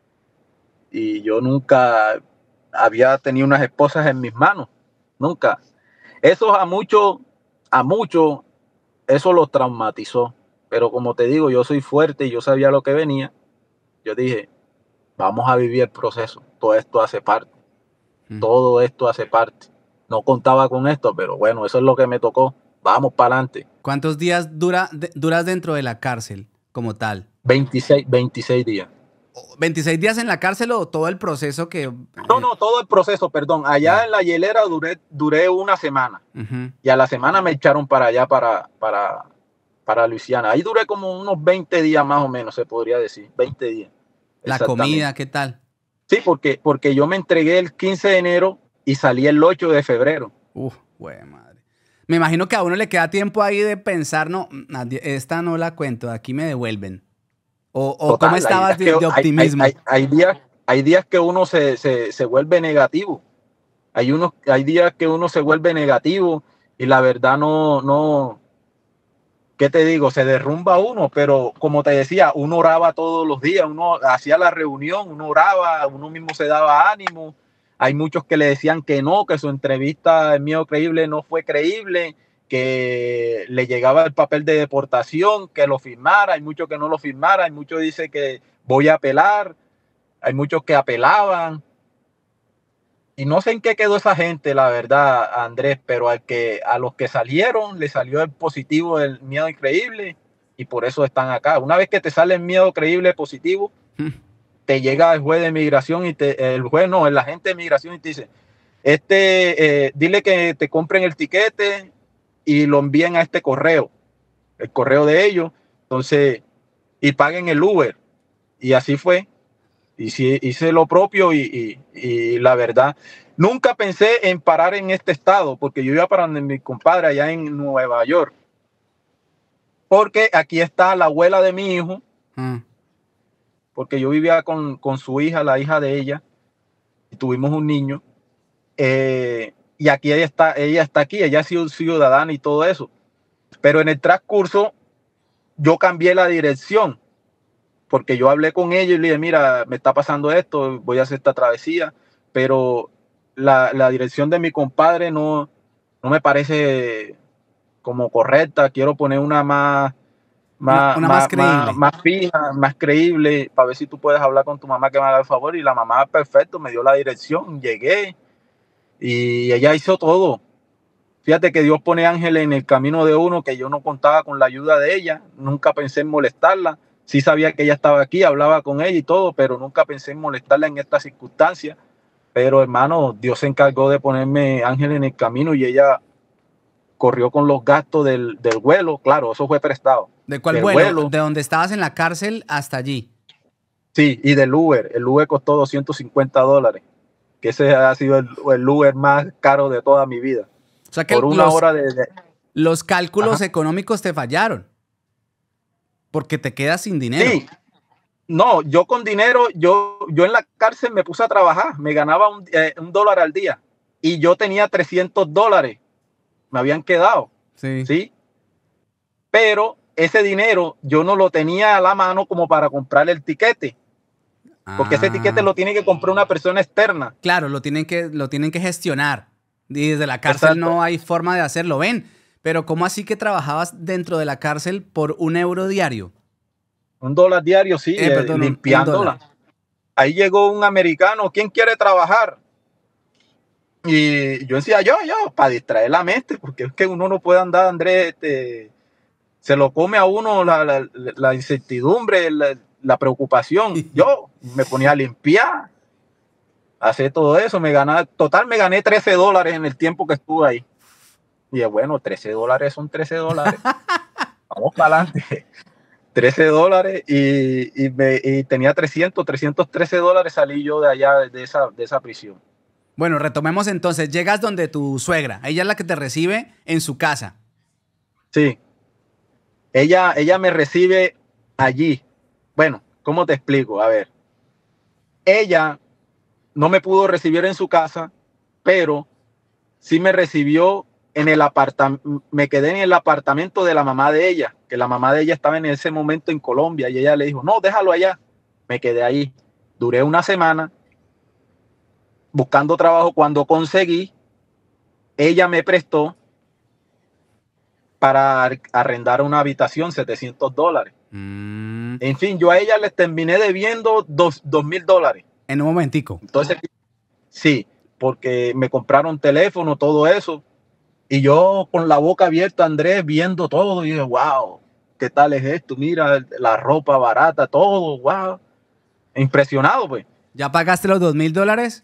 y yo nunca había tenido unas esposas en mis manos. Nunca. Eso a muchos, a muchos, eso los traumatizó. Pero como te digo, yo soy fuerte y yo sabía lo que venía. Yo dije, vamos a vivir el proceso. Todo esto hace parte. Mm. Todo esto hace parte. No contaba con esto, pero bueno, eso es lo que me tocó. Vamos para adelante. ¿Cuántos días dura, de, duras dentro de la cárcel como tal? veintiséis, veintiséis días. ¿veintiséis días en la cárcel o todo el proceso que... No, eh, no, todo el proceso, perdón. Allá ya. en la hielera duré, duré una semana. Uh-huh. Y a la semana me echaron para allá, para, para, para Luisiana. Ahí duré como unos veinte días más o menos, se podría decir. veinte días. La comida, ¿qué tal? Sí, porque, porque yo me entregué el quince de enero y salí el ocho de febrero. Uf, güey, madre. Me imagino que a uno le queda tiempo ahí de pensar, no, esta no la cuento, aquí me devuelven. O, o Total, ¿cómo estabas de, que, de hay, hay, optimismo? hay, hay, días, hay días que uno se, se, se vuelve negativo. Hay, unos, hay días que uno se vuelve negativo y la verdad no, no, ¿qué te digo? Se derrumba uno, pero como te decía, uno oraba todos los días, uno hacía la reunión, uno oraba, uno mismo se daba ánimo. Hay muchos que le decían que no, que su entrevista en Miedo Creíble no fue creíble, que le llegaba el papel de deportación, que lo firmara. Hay muchos que no lo firmara, hay muchos que dicen que voy a apelar, hay muchos que apelaban. Y no sé en qué quedó esa gente, la verdad, Andrés, pero al que, a los que salieron le salió el positivo del miedo increíble y por eso están acá. Una vez que te sale el miedo creíble positivo, Hmm. te llega el juez de migración y te, el juez no, el agente de migración y te dice, este, eh, dile que te compren el tiquete y lo envíen a este correo, el correo de ellos, entonces, y paguen el Uber. Y así fue. Y sí, hice lo propio y, y, y la verdad, nunca pensé en parar en este estado, porque yo iba para donde mi compadre allá en Nueva York. Porque aquí está la abuela de mi hijo, Ah. porque yo vivía con, con su hija, la hija de ella, y tuvimos un niño. Eh, y aquí ella está, ella está aquí, ella ha sido ciudadana y todo eso. Pero en el transcurso, yo cambié la dirección, porque yo hablé con ella y le dije, mira, me está pasando esto, voy a hacer esta travesía, pero la, la dirección de mi compadre no, no me parece como correcta, quiero poner una más, Una, más, una más más, más, creíble. más fina, más creíble, para ver si tú puedes hablar con tu mamá que me haga el favor. Y la mamá, perfecto, me dio la dirección, llegué y ella hizo todo. Fíjate que Dios pone ángeles en el camino de uno, que yo no contaba con la ayuda de ella, nunca pensé en molestarla. Sí sabía que ella estaba aquí, hablaba con ella y todo, pero nunca pensé en molestarla en estas circunstancias. Pero hermano, Dios se encargó de ponerme ángeles en el camino y ella corrió con los gastos del, del vuelo. Claro, eso fue prestado. ¿De cuál Del vuelo? vuelo, De donde estabas en la cárcel hasta allí. sí, y del Uber. El Uber costó doscientos cincuenta dólares, que ese ha sido el, el Uber más caro de toda mi vida. O sea que Por una los, hora de... de los cálculos Ajá. económicos te fallaron. Porque te quedas sin dinero. Sí. No, yo con dinero, yo, yo en la cárcel me puse a trabajar, me ganaba un, eh, un dólar al día y yo tenía trescientos dólares. me habían quedado, Sí. ¿sí? Pero ese dinero yo no lo tenía a la mano como para comprar el tiquete, porque ese tiquete Ah, lo tiene que comprar una persona externa. claro, lo tienen que, lo tienen que gestionar. Y desde la cárcel Exacto. no hay forma de hacerlo. Ven, pero ¿cómo así que trabajabas dentro de la cárcel por un euro diario? Un dólar diario, sí, Eh, eh, perdón, un, un limpiándola. dólar. Ahí llegó un americano, ¿quién quiere trabajar? Y yo decía, yo, yo, para distraer la mente, porque es que uno no puede andar, Andrés, este, se lo come a uno la, la, la incertidumbre, la, la preocupación. Yo me ponía a limpiar, a hacer todo eso, me ganaba, total me gané trece dólares en el tiempo que estuve ahí. Y dije, bueno, trece dólares son trece dólares, vamos para adelante. trece dólares y, y, me, y tenía trescientos, trescientos trece dólares salí yo de allá, de esa, de esa prisión. Bueno, retomemos entonces. Llegas donde tu suegra. Ella es la que te recibe en su casa. Sí, ella, ella me recibe allí. Bueno, ¿cómo te explico? A ver, ella no me pudo recibir en su casa, pero sí me recibió en el apartamento, me quedé en el apartamento de la mamá de ella, que la mamá de ella estaba en ese momento en Colombia y ella le dijo, no, déjalo allá. Me quedé ahí. Duré una semana buscando trabajo. Cuando conseguí, ella me prestó para arrendar una habitación, setecientos dólares. Mm, En fin, yo a ella les terminé debiendo dos mil dólares. en un momentico. Entonces, sí, porque me compraron teléfono, todo eso. Y yo con la boca abierta, Andrés, viendo todo. Y dije, wow, ¿qué tal es esto? Mira, la ropa barata, todo, wow. Impresionado, pues. ¿Ya pagaste los dos mil dólares?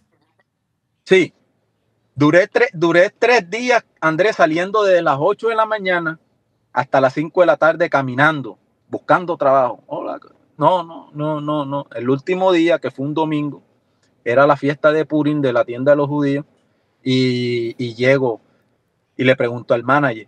Sí, duré, tre duré tres días, Andrés, saliendo desde las ocho de la mañana hasta las cinco de la tarde caminando, buscando trabajo. Hola. No, no, no, no, no. El último día, que fue un domingo, era la fiesta de Purim de la tienda de los judíos, y, y llego y le pregunto al manager,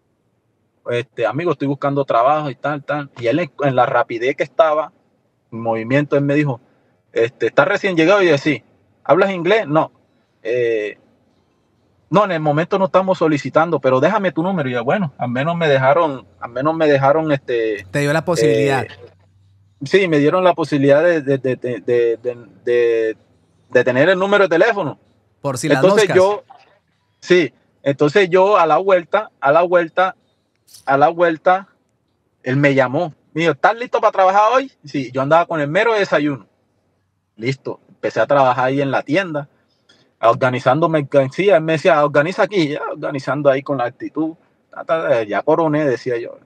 este, amigo, estoy buscando trabajo y tal, tal. Y él, en la rapidez que estaba, en movimiento, él me dijo, este, ¿estás recién llegado? Y yo, sí. ¿Hablas inglés? No. Eh, no, en el momento no estamos solicitando, pero déjame tu número. Y yo, bueno, al menos me dejaron, al menos me dejaron, este, Te dio la eh, posibilidad. sí, me dieron la posibilidad de, de, de, de, de, de, de tener el número de teléfono. Por si las Entonces moscas. yo, sí, entonces yo a la vuelta, a la vuelta, a la vuelta, él me llamó. Me dijo, ¿estás listo para trabajar hoy? Sí, yo andaba con el mero desayuno. Listo. Empecé a trabajar ahí en la tienda, organizando mercancía. Él me decía, organiza aquí, ya, organizando ahí con la actitud. Ya coroné, decía yo.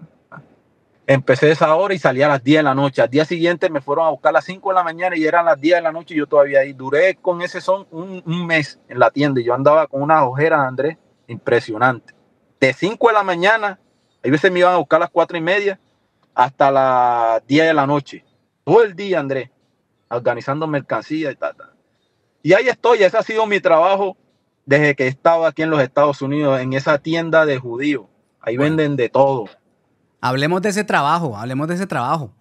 Empecé esa hora y salí a las diez de la noche. Al día siguiente me fueron a buscar a las cinco de la mañana y eran las diez de la noche y yo todavía ahí. Duré con ese son un, un mes en la tienda y yo andaba con unas ojeras, Andrés, impresionante. De cinco de la mañana, hay veces me iban a buscar a las cuatro y media, hasta las diez de la noche. Todo el día, Andrés, organizando mercancía y tal, tal. Y ahí estoy, ese ha sido mi trabajo desde que estaba aquí en los Estados Unidos, en esa tienda de judíos. Ahí Bueno, venden de todo. hablemos de ese trabajo, hablemos de ese trabajo.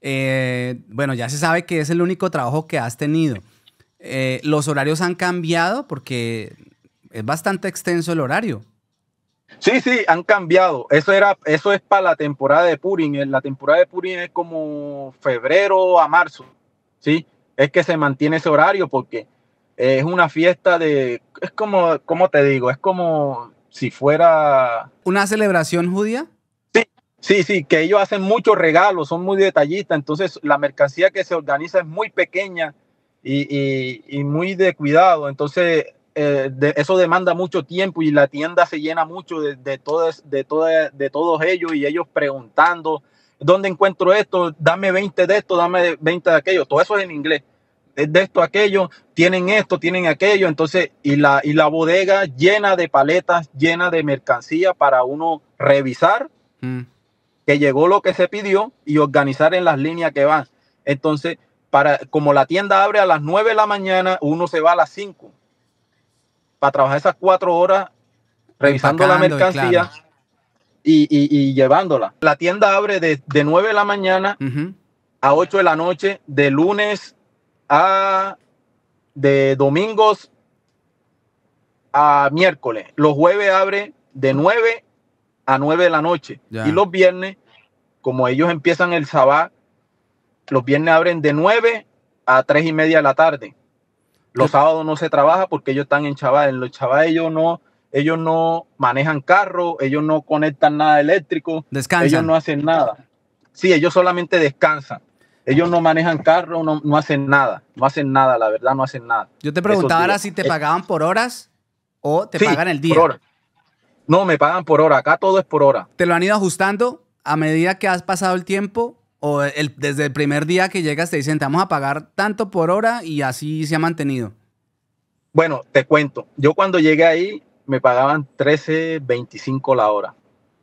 Eh, bueno, ya se sabe que es el único trabajo que has tenido. Eh, ¿los horarios han cambiado? Porque es bastante extenso el horario. Sí, sí, han cambiado. Eso era, eso es para la temporada de Purim. La temporada de Purim es como febrero a marzo, ¿sí? Es que se mantiene ese horario porque es una fiesta de, es como, ¿cómo te digo? Es como si fuera... ¿Una celebración judía? Sí, sí, sí, que ellos hacen muchos regalos, son muy detallistas, entonces la mercancía que se organiza es muy pequeña y, y, y muy de cuidado, entonces eh, de, eso demanda mucho tiempo y la tienda se llena mucho de, de, todos, de, toda, de todos ellos y ellos preguntando, ¿dónde encuentro esto? Dame veinte de esto, dame veinte de aquello, todo eso es en inglés. Es de esto, aquello, tienen esto, tienen aquello, entonces, y la, y la bodega llena de paletas, llena de mercancía para uno revisar Mm. que llegó lo que se pidió y organizar en las líneas que van. Entonces, para, como la tienda abre a las nueve de la mañana, uno se va a las cinco para trabajar esas cuatro horas revisando la Empacando y claro. mercancía y, y, y llevándola. La tienda abre de, de nueve de la mañana Uh-huh. a ocho de la noche, de lunes a de domingos a miércoles. Los jueves abre de nueve a nueve de la noche. Ya. Y los viernes, como ellos empiezan el sábado, los viernes abren de nueve a tres y media de la tarde. Los ¿Qué? sábados no se trabaja porque ellos están en Chabá. En los Chabá ellos no, ellos no manejan carro, ellos no conectan nada eléctrico, descansan. Ellos no hacen nada. Sí, ellos solamente descansan. Ellos no manejan carro, no, no hacen nada. No hacen nada, la verdad, no hacen nada. Yo te preguntaba ahora si te pagaban por horas o te sí, pagan el día. Por hora. No, me pagan por hora. Acá todo es por hora. ¿Te lo han ido ajustando a medida que has pasado el tiempo? ¿O el, desde el primer día que llegas te dicen, te vamos a pagar tanto por hora y así se ha mantenido? Bueno, te cuento. Yo cuando llegué ahí me pagaban trece veinticinco la hora.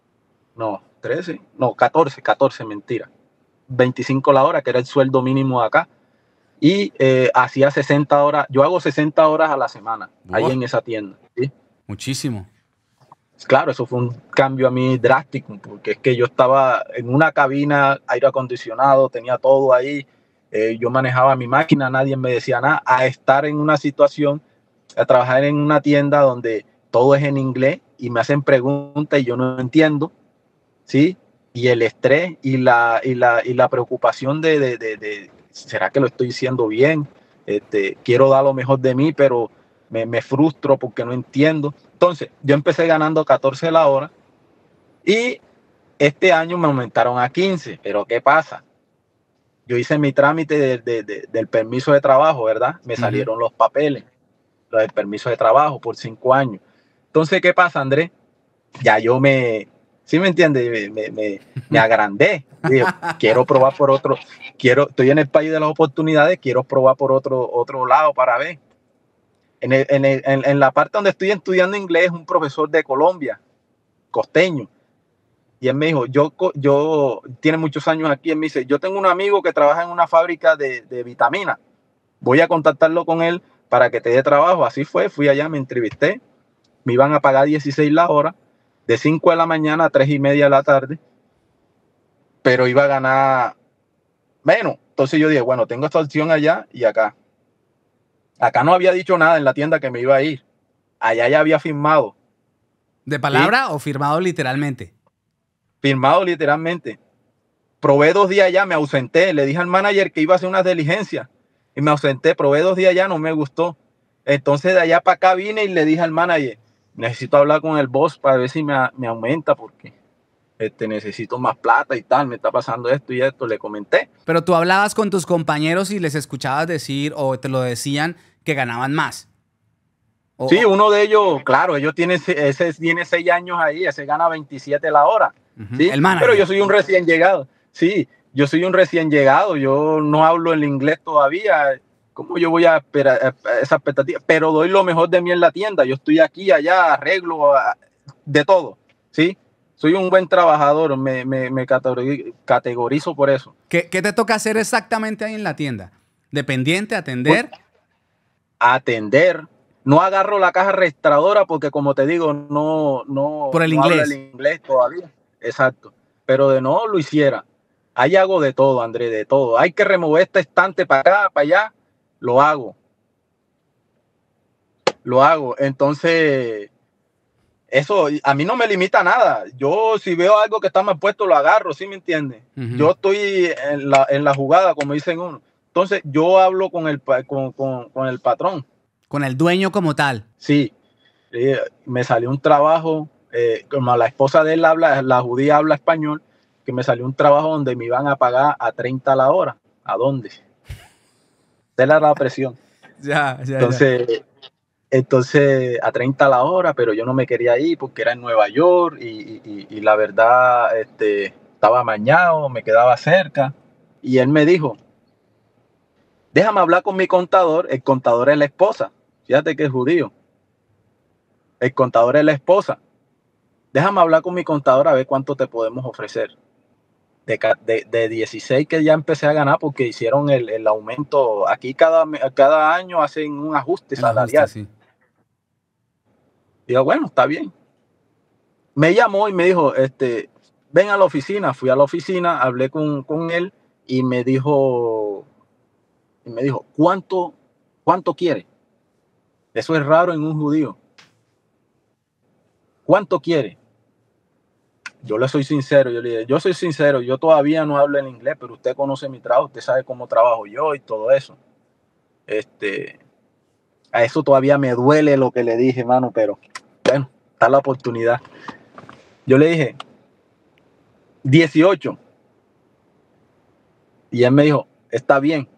No, trece, no, catorce, catorce, mentira. veinticinco la hora, que era el sueldo mínimo de acá. Y eh, hacía sesenta horas. Yo hago sesenta horas a la semana, oh, ahí en esa tienda. ¿Sí? Muchísimo. Claro, eso fue un cambio a mí drástico, porque es que yo estaba en una cabina, aire acondicionado, tenía todo ahí, eh, yo manejaba mi máquina, nadie me decía nada, a estar en una situación, a trabajar en una tienda donde todo es en inglés y me hacen preguntas y yo no entiendo, ¿sí? Y el estrés y la, y la, y la preocupación de, de, de, de, ¿será que lo estoy diciendo bien? Este, quiero dar lo mejor de mí, pero me, me frustro porque no entiendo. Entonces, yo empecé ganando catorce la hora y este año me aumentaron a quince. Pero ¿qué pasa? Yo hice mi trámite de, de, de, del permiso de trabajo, ¿verdad? Me uh-huh. salieron los papeles, los del permiso de trabajo por cinco años. Entonces, ¿qué pasa, Andrés? Ya yo me, ¿sí me entiendes? Me, me, me agrandé. Digo, quiero probar por otro, quiero, estoy en el país de las oportunidades, quiero probar por otro, otro lado para ver. En, el, en, el, en, en la parte donde estoy estudiando inglés es un profesor de Colombia, costeño. Y él me dijo, yo, yo tiene muchos años aquí, él me dice, yo tengo un amigo que trabaja en una fábrica de, de vitaminas. Voy a contactarlo con él para que te dé trabajo. Así fue, fui allá, me entrevisté. Me iban a pagar dieciséis la hora, de cinco de la mañana a tres y media de la tarde. Pero iba a ganar menos. Entonces yo dije, bueno, tengo esta opción allá y acá. Acá no había dicho nada en la tienda que me iba a ir. Allá ya había firmado. ¿De palabra ¿sí? o firmado literalmente? Firmado literalmente. Probé dos días allá, me ausenté. Le dije al manager que iba a hacer unas diligencias. Y me ausenté. Probé dos días allá, no me gustó. Entonces de allá para acá vine y le dije al manager, necesito hablar con el boss para ver si me, me aumenta porque este, necesito más plata y tal. Me está pasando esto y esto. Le comenté. Pero tú hablabas con tus compañeros y les escuchabas decir o te lo decían que ganaban más. O, sí, uno de ellos, claro, ellos tienen, ese tiene seis años ahí, ese gana veintisiete la hora. Uh-huh. ¿Sí? El manager. Pero yo soy un recién llegado. Sí, yo soy un recién llegado, yo no hablo el inglés todavía. ¿Cómo yo voy a esperar esa expectativa? Pero doy lo mejor de mí en la tienda. Yo estoy aquí, allá, arreglo de todo. ¿Sí? Soy un buen trabajador, me, me, me categorizo por eso. ¿Qué, ¿Qué te toca hacer exactamente ahí en la tienda? ¿Dependiente, atender? Pues, atender. No agarro la caja registradora porque, como te digo, no, no, por el no inglés. hablo el inglés todavía. Exacto. Pero de no lo hiciera. Ahí hago de todo, Andrés, de todo. Hay que remover este estante para acá, para allá. Lo hago. Lo hago. Entonces, eso a mí no me limita nada. Yo, si veo algo que está mal puesto, lo agarro, ¿sí me entiendes? Uh-huh. Yo estoy en la, en la jugada, como dicen uno. Entonces, yo hablo con el, con, con, con el patrón. Con el dueño como tal. Sí, eh, me salió un trabajo, eh, como la esposa de él habla, la judía habla español, que me salió un trabajo donde me iban a pagar a treinta la hora. ¿A dónde? De la, la presión. Ya, ya, entonces, ya. entonces, a treinta la hora, pero yo no me quería ir porque era en Nueva York y, y, y la verdad este, estaba amañado, me quedaba cerca. Y él me dijo, déjame hablar con mi contador, el contador es la esposa. Fíjate que es judío. El contador es la esposa. Déjame hablar con mi contador a ver cuánto te podemos ofrecer. De, de, de dieciséis que ya empecé a ganar porque hicieron el, el aumento. Aquí cada, cada año hacen un ajuste el salarial. Ajuste, sí. Digo, bueno, está bien. Me llamó y me dijo, este, ven a la oficina. Fui a la oficina, hablé con, con él y me dijo, y me dijo, ¿cuánto, cuánto quiere? Eso es raro en un judío. ¿cuánto quiere? Yo le soy sincero, yo le dije, yo soy sincero, yo todavía no hablo en inglés, pero usted conoce mi trabajo, usted sabe cómo trabajo yo y todo eso. Este, a eso todavía me duele lo que le dije, mano, pero bueno, está la oportunidad. Yo le dije, dieciocho. Y él me dijo, está bien.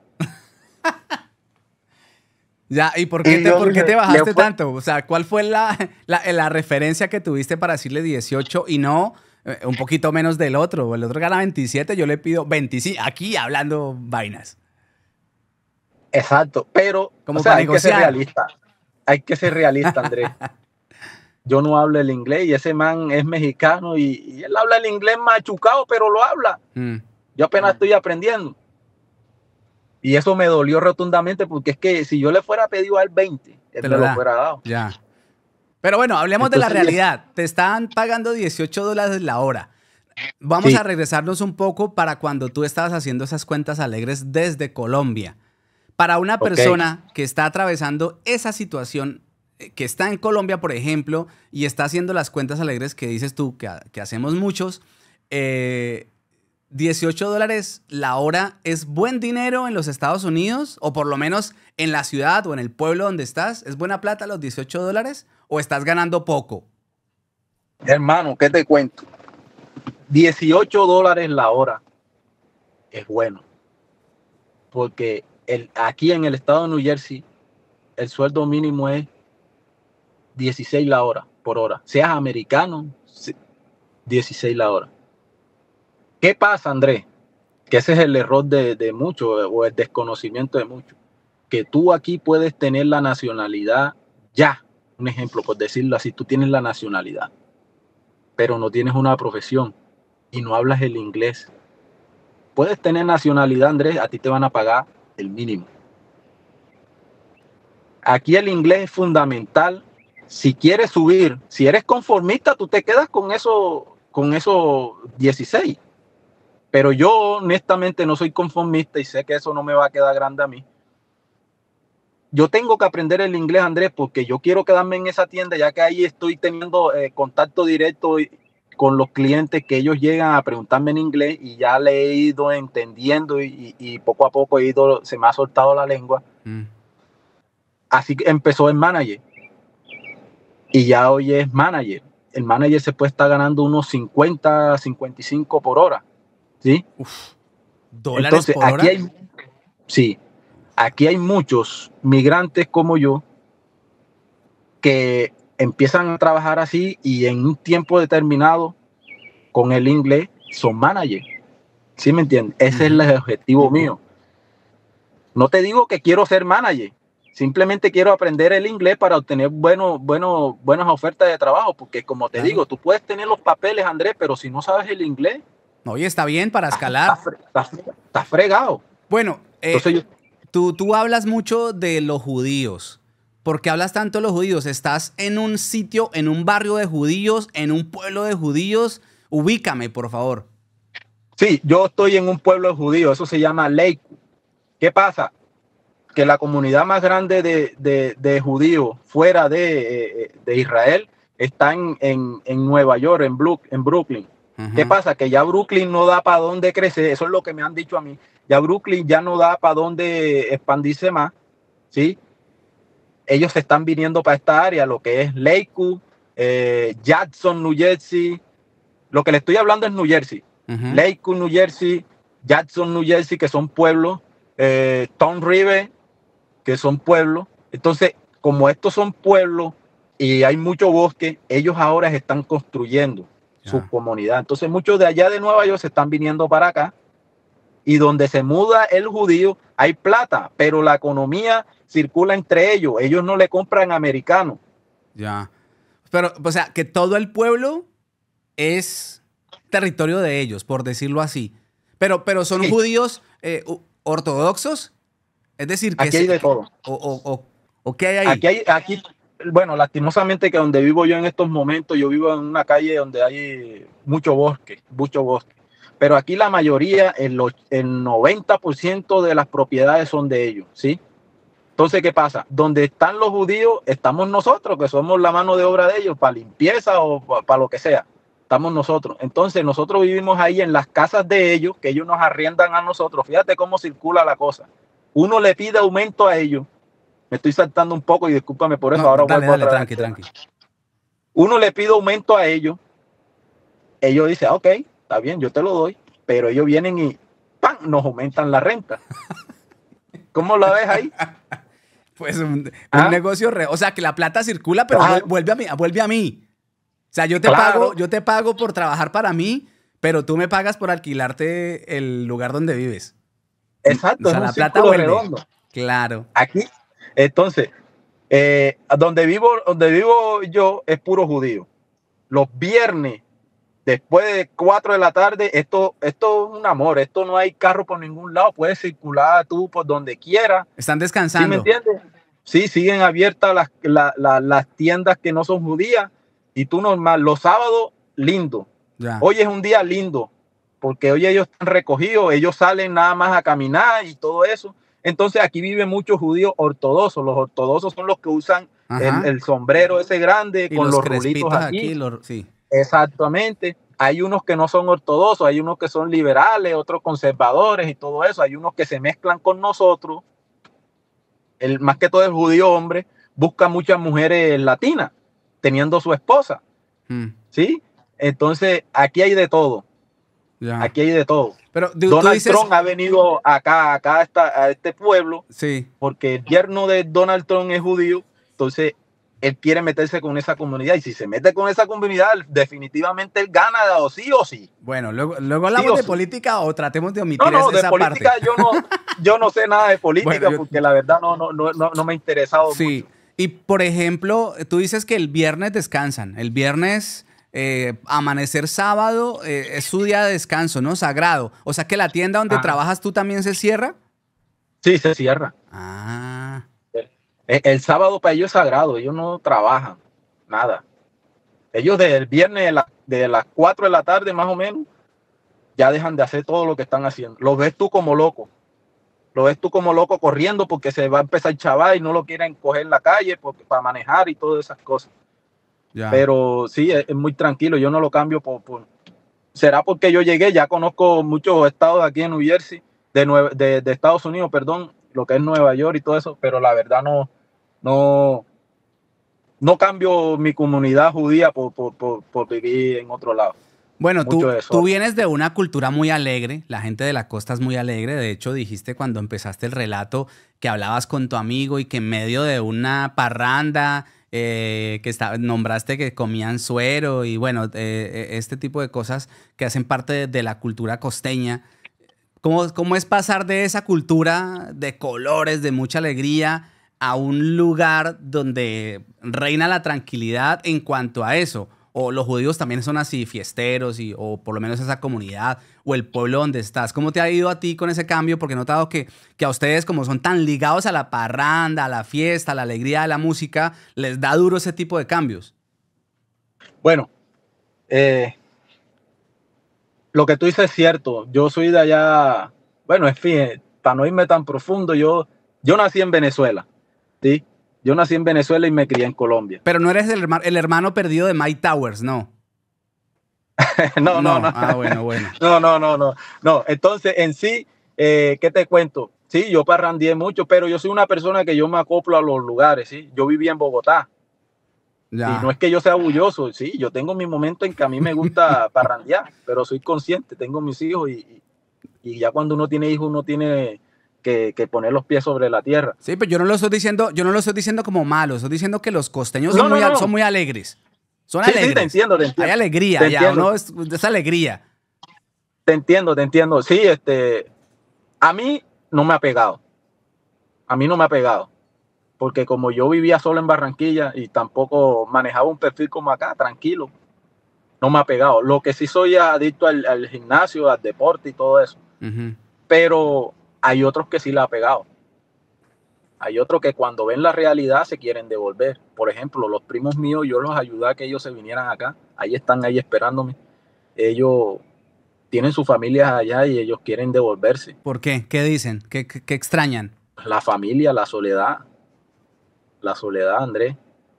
Ya, ¿y por qué, Y te, yo por qué dije, te bajaste le fue- tanto? O sea, ¿cuál fue la, la, la referencia que tuviste para decirle dieciocho y no eh, un poquito menos del otro? El otro gana veintisiete, yo le pido veinticinco, aquí hablando vainas. Exacto, pero, o Como sea, para hay que ser negociar. realista. Hay que ser realista, Andrés. Yo no hablo el inglés y ese man es mexicano y, y él habla el inglés machucado, pero lo habla. Mm, Yo apenas estoy aprendiendo. Y eso me dolió rotundamente porque es que si yo le fuera pedido a él veinte, él te me lo lo da. fuera dado. Ya. Pero bueno, hablemos de la Entonces, realidad. Te están pagando dieciocho dólares la hora. Vamos sí, a regresarnos un poco para cuando tú estabas haciendo esas cuentas alegres desde Colombia. Para una ok. persona que está atravesando esa situación, eh, que está en Colombia, por ejemplo, y está haciendo las cuentas alegres que dices tú, que, ha- que hacemos muchos, eh, dieciocho dólares la hora es buen dinero en los Estados Unidos, o por lo menos en la ciudad o en el pueblo donde estás. ¿Es buena plata los dieciocho dólares o estás ganando poco? Hermano, ¿qué te cuento? dieciocho dólares la hora es bueno. Porque el, aquí en el estado de New Jersey, el sueldo mínimo es dieciséis la hora, por hora. Seas americano, dieciséis la hora. ¿Qué pasa, Andrés? Que ese es el error de, de muchos o el desconocimiento de muchos. Que tú aquí puedes tener la nacionalidad ya. Un ejemplo, por decirlo así, tú tienes la nacionalidad, pero no tienes una profesión y no hablas el inglés. Puedes tener nacionalidad, Andrés, a ti te van a pagar el mínimo. Aquí el inglés es fundamental. Si quieres subir, si eres conformista, tú te quedas con eso, con esos dieciséis. Pero yo honestamente no soy conformista y sé que eso no me va a quedar grande a mí. Yo tengo que aprender el inglés, Andrés, porque yo quiero quedarme en esa tienda, ya que ahí estoy teniendo eh, contacto directo con los clientes, que ellos llegan a preguntarme en inglés y ya le he ido entendiendo y, y poco a poco he ido, se me ha soltado la lengua. Mm. Así que empezó el manager y ya hoy es manager. El manager se puede estar ganando unos cincuenta, cincuenta y cinco por hora. ¿Sí? Uf, ¿dólares Entonces, por aquí hora? hay, sí, aquí hay muchos migrantes como yo que empiezan a trabajar así y en un tiempo determinado con el inglés son managers. ¿Sí me entiendes? Ese uh-huh. es el objetivo mío. No te digo que quiero ser manager, simplemente quiero aprender el inglés para obtener bueno, bueno, buenas ofertas de trabajo, porque como te claro. digo, tú puedes tener los papeles, Andrés, pero si no sabes el inglés... Oye, está bien para escalar. Está, está, está fregado. Bueno, eh, Entonces yo, tú, tú hablas mucho de los judíos. ¿Por qué hablas tanto de los judíos? ¿Estás en un sitio, en un barrio de judíos, en un pueblo de judíos? Ubícame, por favor. Sí, yo estoy en un pueblo judío, eso se llama Lakewood. ¿Qué pasa? Que la comunidad más grande de, de, de judíos fuera de, de Israel está en, en, en Nueva York, en, Brook, en Brooklyn. Uh-huh. ¿Qué pasa? Que ya Brooklyn no da para dónde crecer, eso es lo que me han dicho a mí. Ya Brooklyn ya no da para dónde expandirse más, ¿sí? Ellos se están viniendo para esta área, lo que es Lakewood, eh, Jackson, New Jersey. Lo que le estoy hablando es New Jersey. Uh-huh. Lakewood, New Jersey, Jackson, New Jersey, que son pueblos, eh, Tom River, que son pueblos. Entonces, como estos son pueblos y hay mucho bosque, ellos ahora están construyendo yeah. su comunidad. Entonces, muchos de allá de Nueva York se están viniendo para acá y donde se muda el judío hay plata, pero la economía circula entre ellos. Ellos no le compran americanos. Ya. Yeah. Pero, o sea, que todo el pueblo es territorio de ellos, por decirlo así. Pero, pero son sí. judíos eh, ortodoxos. Es decir, que aquí hay de que, todo. O, o, o, o ¿qué hay ahí? Aquí hay, aquí, bueno, lastimosamente que donde vivo yo en estos momentos, yo vivo en una calle donde hay mucho bosque, mucho bosque. Pero aquí la mayoría, el, el noventa por ciento de las propiedades son de ellos, ¿sí? Entonces, ¿qué pasa? Donde están los judíos, estamos nosotros, que somos la mano de obra de ellos, para limpieza o para, para lo que sea. Estamos nosotros. Entonces, nosotros vivimos ahí en las casas de ellos, que ellos nos arriendan a nosotros. Fíjate cómo circula la cosa. Uno le pide aumento a ellos. Me estoy saltando un poco y discúlpame por eso. No, Ahora dale, vuelvo dale, otra tranqui, vez. tranqui. Uno le pide aumento a ellos. Ellos dicen, ah, ok, está bien, yo te lo doy. Pero ellos vienen y ¡pam! Nos aumentan la renta. ¿Cómo la ves ahí? Pues un, ¿Ah? un negocio re, o sea, que la plata circula, pero Claro. vuelve a mí, vuelve a mí. O sea, yo te Claro. pago, yo te pago por trabajar para mí, pero tú me pagas por alquilarte el lugar donde vives. Exacto, O sea, es un la plata círculo vuelve. redondo. Claro. Aquí, entonces, eh, donde vivo, donde vivo yo es puro judío. Los viernes, después de cuatro de la tarde, esto, esto es un amor. Esto no hay carro por ningún lado. Puedes circular tú por donde quieras. Están ¿Sí me descansando. entiendes? Sí, siguen abiertas las, la, la, las tiendas que no son judías y tú normal. Los sábados, lindo. Ya. Hoy es un día lindo porque hoy ellos están recogidos, ellos salen nada más a caminar y todo eso. Entonces aquí viven muchos judíos ortodoxos. Los ortodoxos son los que usan el, el sombrero ese grande y con los, los rulitos aquí. aquí los, sí. Exactamente. Hay unos que no son ortodoxos, hay unos que son liberales, otros conservadores y todo eso. Hay unos que se mezclan con nosotros. El, más que todo el judío hombre busca muchas mujeres latinas teniendo su esposa. Hmm. ¿Sí? Entonces aquí hay de todo. Ya. Aquí hay de todo. Pero tú, Donald tú dices... Trump ha venido acá, acá a, esta, a este pueblo, sí. Porque el yerno de Donald Trump es judío, entonces él quiere meterse con esa comunidad y si se mete con esa comunidad, definitivamente él gana o sí o sí. Bueno, luego, luego hablamos sí de sí. política o tratemos de omitir no, no, esa de política parte. Yo no, yo no sé nada de política bueno, yo, porque la verdad no, no, no, no, no me ha interesado sí. mucho. Y por ejemplo, tú dices que el viernes descansan, el viernes... Eh, amanecer sábado eh, es su día de descanso, ¿no? Sagrado. O sea que la tienda donde ah. trabajas tú también se cierra. Sí, se cierra. Ah. El, el sábado para ellos es sagrado, ellos no trabajan, nada. Ellos desde el viernes de, la, de las cuatro de la tarde más o menos, ya dejan de hacer todo lo que están haciendo. Lo ves tú como loco. Lo ves tú como loco corriendo porque se va a empezar el chaval y no lo quieren coger en la calle porque, para manejar y todas esas cosas. Ya. Pero sí, es, es muy tranquilo, yo no lo cambio por, por... Será porque yo llegué, ya conozco muchos estados aquí en New Jersey, de, Nueva, de, de Estados Unidos, perdón, lo que es Nueva York y todo eso, pero la verdad no, no, no cambio mi comunidad judía por, por, por, por vivir en otro lado. Bueno, tú, tú vienes de una cultura muy alegre, la gente de la costa es muy alegre, de hecho dijiste cuando empezaste el relato que hablabas con tu amigo y que en medio de una parranda... Eh, que está, nombraste que comían suero y bueno, eh, este tipo de cosas que hacen parte de, de la cultura costeña. ¿Cómo, ¿Cómo es pasar de esa cultura de colores, de mucha alegría, a un lugar donde reina la tranquilidad en cuanto a eso? ¿O los judíos también son así, fiesteros, y, o por lo menos esa comunidad, o el pueblo donde estás? ¿Cómo te ha ido a ti con ese cambio? Porque he notado que, que a ustedes, como son tan ligados a la parranda, a la fiesta, a la alegría de la música, les da duro ese tipo de cambios. Bueno, eh, lo que tú dices es cierto. Yo soy de allá, bueno, en fin, para no irme tan profundo, yo, yo nací en Venezuela, ¿sí? Yo nací en Venezuela y me crié en Colombia. Pero no eres el, herma el hermano perdido de Mike Towers, ¿no? no, no, no. Ah, bueno, bueno. No, no, no, no. No, entonces en sí, eh, ¿qué te cuento? Sí, yo parrandeé mucho, pero yo soy una persona que yo me acoplo a los lugares, ¿sí? Yo viví en Bogotá. Ya. Y no es que yo sea orgulloso, sí, yo tengo mi momento en que a mí me gusta parrandear, pero soy consciente, tengo mis hijos y, y, y ya cuando uno tiene hijos, uno tiene... Que, que poner los pies sobre la tierra. Sí, pero yo no lo estoy diciendo, yo no lo estoy diciendo como malo, estoy diciendo que los costeños son, no, muy, no, no. son muy alegres. Son sí, alegres. Sí, te entiendo, te entiendo. Hay alegría, te ya, ¿no? Es, es alegría. Te entiendo, te entiendo. Sí, este, a mí no me ha pegado. A mí no me ha pegado. Porque como yo vivía solo en Barranquilla y tampoco manejaba un perfil como acá, tranquilo, no me ha pegado. Lo que sí soy adicto al, al gimnasio, al deporte y todo eso. Uh-huh. Pero hay otros que sí la ha pegado. Hay otros que cuando ven la realidad se quieren devolver. Por ejemplo, los primos míos, yo los ayudé a que ellos se vinieran acá. Ahí están ahí esperándome. Ellos tienen sus familias allá y ellos quieren devolverse. ¿Por qué? ¿Qué dicen? ¿Qué, qué, qué extrañan? La familia, la soledad. la soledad, Andrés.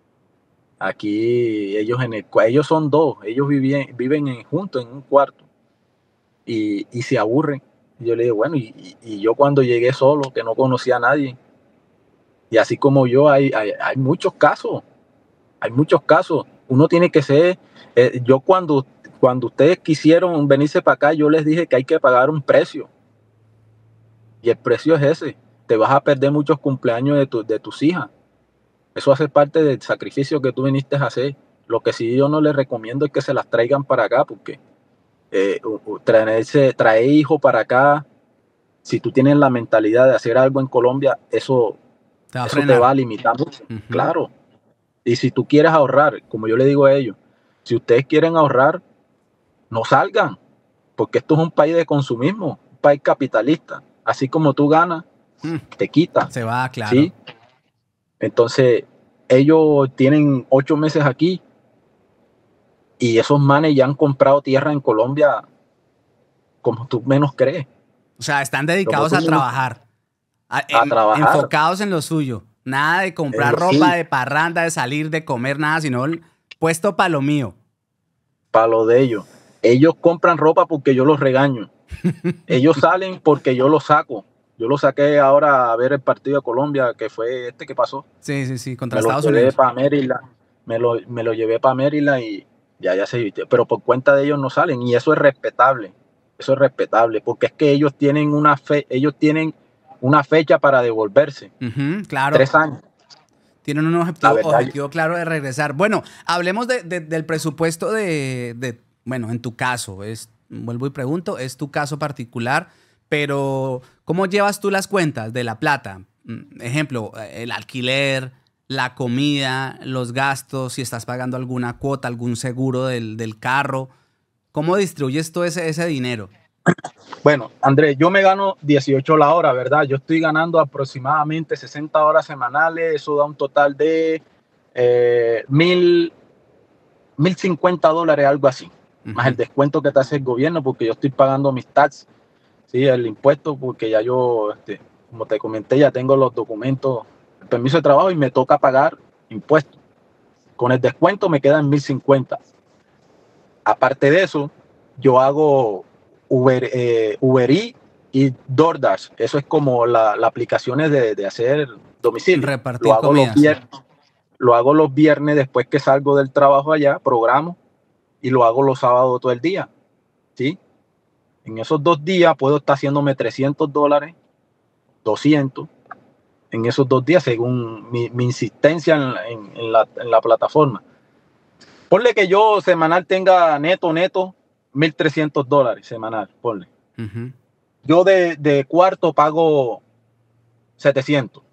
Aquí ellos, en el, ellos son dos, ellos viven, viven en, juntos en un cuarto y, y se aburren. Y yo le digo, bueno, y, y, y yo cuando llegué solo, que no conocía a nadie, y así como yo, hay, hay, hay muchos casos, hay muchos casos. Uno tiene que ser, eh, yo cuando, cuando ustedes quisieron venirse para acá, yo les dije que hay que pagar un precio. Y el precio es ese. Te vas a perder muchos cumpleaños de, tu, de tus hijas. Eso hace parte del sacrificio que tú viniste a hacer. Lo que sí yo no les recomiendo es que se las traigan para acá, porque eh, traerse, traer hijos para acá, si tú tienes la mentalidad de hacer algo en Colombia, eso te va a, eso te va a limitar mucho. Uh-huh. Claro. Y si tú quieres ahorrar, como yo le digo a ellos, si ustedes quieren ahorrar, no salgan, porque esto es un país de consumismo, un país capitalista. Así como tú ganas, mm. te quita. Se va, claro. ¿Sí? Entonces, ellos tienen ocho meses aquí y esos manes ya han comprado tierra en Colombia como tú menos crees. O sea, están dedicados a trabajar, a, a en, trabajar. Enfocados en lo suyo. Nada de comprar ropa, sí. de parranda, de salir, de comer, nada, sino puesto para lo mío. Para lo de ellos. Ellos compran ropa porque yo los regaño. Ellos salen porque yo los saco. Yo lo saqué ahora a ver el partido de Colombia, que fue este que pasó. Sí, sí, sí, contra me Estados lo Unidos. Para Maryland, me, lo, me lo llevé para Maryland y ya, ya se vistió. Pero por cuenta de ellos no salen y eso es respetable. Eso es respetable porque es que ellos tienen una fe, ellos tienen una fecha para devolverse. Uh-huh, claro. Tres años. Tienen un objetivo, verdad, objetivo claro de regresar. Bueno, hablemos de, de, del presupuesto de, de, bueno, en tu caso, es, vuelvo y pregunto, es tu caso particular, pero ¿cómo llevas tú las cuentas de la plata? Ejemplo, el alquiler, la comida, los gastos, si estás pagando alguna cuota, algún seguro del, del carro. ¿Cómo distribuyes todo ese, ese dinero? Bueno, Andrés, yo me gano dieciocho la hora, ¿verdad? Yo estoy ganando aproximadamente sesenta horas semanales, eso da un total de eh, mil, mil cincuenta dólares, algo así, uh-huh. Más el descuento que te hace el gobierno, porque yo estoy pagando mis taxes, ¿sí? El impuesto, porque ya yo, este, como te comenté, ya tengo los documentos, el permiso de trabajo y me toca pagar impuestos. Con el descuento me quedan mil cincuenta. Aparte de eso, yo hago Uber, eh, Uber Eats y DoorDash. Eso es como las la aplicaciones de, de hacer domicilio. Repartir lo hago comida, los viernes, sí. Lo hago los viernes después que salgo del trabajo allá, programo y lo hago los sábados todo el día. ¿Sí? En esos dos días puedo estar haciéndome trescientos dólares, doscientos, en esos dos días según mi, mi insistencia en, en, en, la, en la plataforma. Ponle que yo semanal tenga neto, neto, mil trescientos dólares semanal, ponle. Uh-huh. Yo de, de cuarto pago setecientos.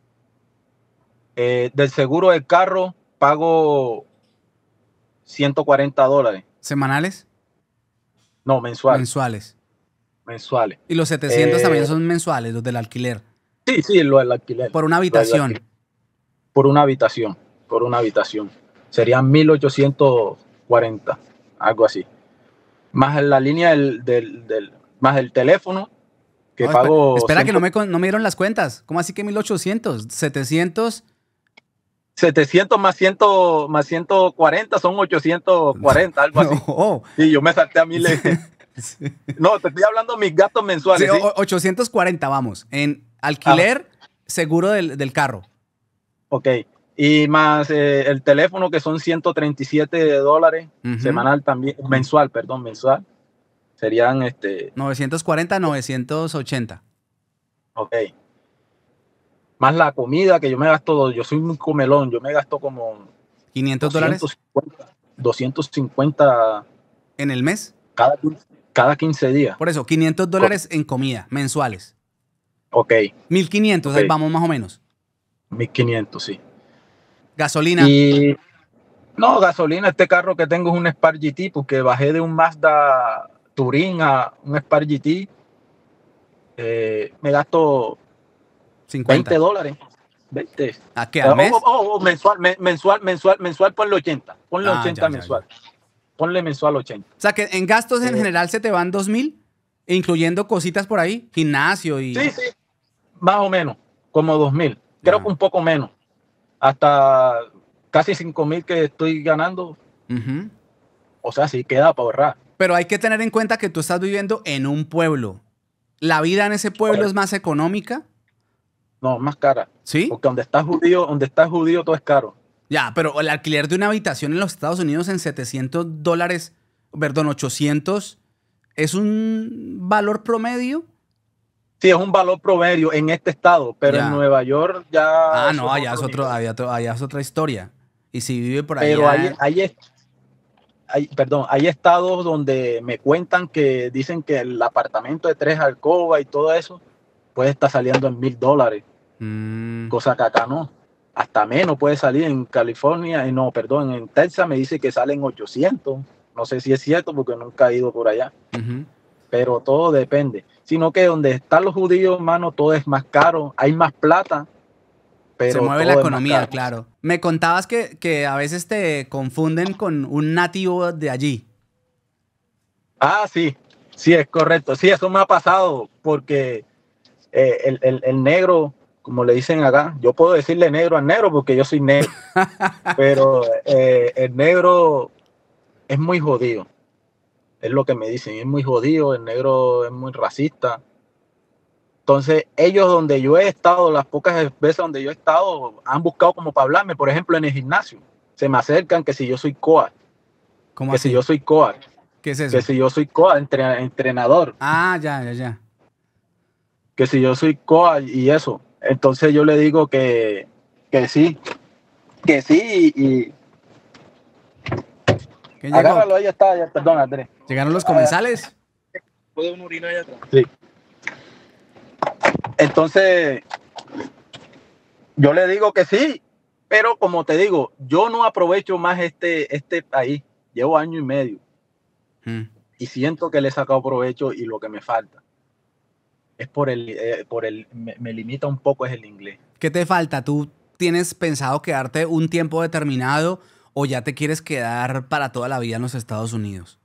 Eh, del seguro del carro pago ciento cuarenta dólares. ¿Semanales? No, mensuales. Mensuales. Mensuales. Y los setecientos eh, también son mensuales, los del alquiler. Sí, sí, lo del alquiler. Por una habitación. Por una habitación, por una habitación. Serían mil ochocientos cuarenta, algo así. Más la línea del, del, del más el teléfono que no, pago. Espera, espera que no me, no me dieron las cuentas. ¿Cómo así que mil ochocientos? setecientos. setecientos más, cien, más ciento cuarenta son ochocientos cuarenta, algo así. No. Sí, yo me salté a mil. Sí. No, te estoy hablando de mis gastos mensuales. Sí, ¿sí? ochocientos cuarenta, vamos. En alquiler, ah. seguro del, del carro. Ok. Y más eh, el teléfono, que son ciento treinta y siete dólares uh-huh. semanal también, mensual, perdón, mensual. Serían este. novecientos cuarenta, novecientos ochenta. Ok. Más la comida, que yo me gasto, yo soy muy comelón, yo me gasto como. ¿quinientos dólares? doscientos cincuenta. ¿En el mes? Cada, cada quince días. Por eso, quinientos dólares en comida, mensuales. Ok. mil quinientos, okay. Ahí vamos más o menos. mil quinientos, sí. ¿Gasolina? Y no, gasolina, este carro que tengo es un Spark G T, porque bajé de un Mazda Touring a un Spark G T. Eh, me gasto cincuenta. veinte dólares. veinte. ¿A qué? ¿Al mes? Oh, oh, oh, mensual, mensual, mensual, mensual, ponle ochenta. Ponle ah, ochenta ya, mensual. Ya, ya. Ponle mensual ochenta. O sea, que en gastos en eh, general se te van dos mil, incluyendo cositas por ahí, gimnasio y... Sí, sí, más o menos, como dos mil. Creo ah. que un poco menos. hasta casi cinco mil que estoy ganando. Uh-huh. O sea, sí queda para ahorrar. Pero hay que tener en cuenta que tú estás viviendo en un pueblo. ¿La vida en ese pueblo Correcto. es más económica? No, más cara. ¿Sí? Porque donde está judío, donde está judío todo es caro. Ya, pero el alquiler de una habitación en los Estados Unidos en setecientos dólares, perdón, ochocientos, ¿es un valor promedio? Sí, es un valor promedio en este estado, pero en Ya. Nueva York ya Ah, eso no, es allá es, otro otro, nivel. allá, otro- allá es otra historia. Y si vive por Pero hay, allá... hay, hay, perdón, hay estados donde me cuentan que dicen que el apartamento de tres alcobas y todo eso puede estar saliendo en mil dólares, Mm, cosa que acá no. Hasta menos puede salir en California, y no, perdón, en Texas me dice que salen ochocientos. No sé si es cierto porque nunca he ido por allá, uh-huh. pero todo depende. Sino que donde están los judíos, hermano, todo es más caro, hay más plata, Se pero mueve la todo es más economía, caro. claro. Me contabas que, que a veces te confunden con un nativo de allí. Ah, sí, sí, es correcto. Sí, eso me ha pasado porque eh, el, el, el negro, como le dicen acá, yo puedo decirle negro al negro porque yo soy negro, pero eh, el negro es muy jodido, es lo que me dicen, es muy jodido, el negro es muy racista. Entonces, ellos donde yo he estado, las pocas veces donde yo he estado, han buscado como para hablarme, por ejemplo, en el gimnasio. Se me acercan que si yo soy coach, ¿Cómo que si yo así? soy coach, ¿Qué es que eso? si yo soy coach, entre, entrenador, Ah, ya, ya, ya. que si yo soy coach y eso. Entonces yo le digo que, que sí, que sí y, y ¿Quién llegó? agárralo, ahí está, ya, perdón, Andrés. ¿Llegaron los Ah, comensales? ¿puedo una orina allá atrás? Sí. Entonces yo le digo que sí, pero como te digo, yo no aprovecho más este, este país. Llevo año y medio Mm. y siento que le he sacado provecho y lo que me falta es por el, eh, por el me, me limita un poco es el inglés. ¿Qué te falta? ¿Tú tienes pensado quedarte un tiempo determinado o ya te quieres quedar para toda la vida en los Estados Unidos?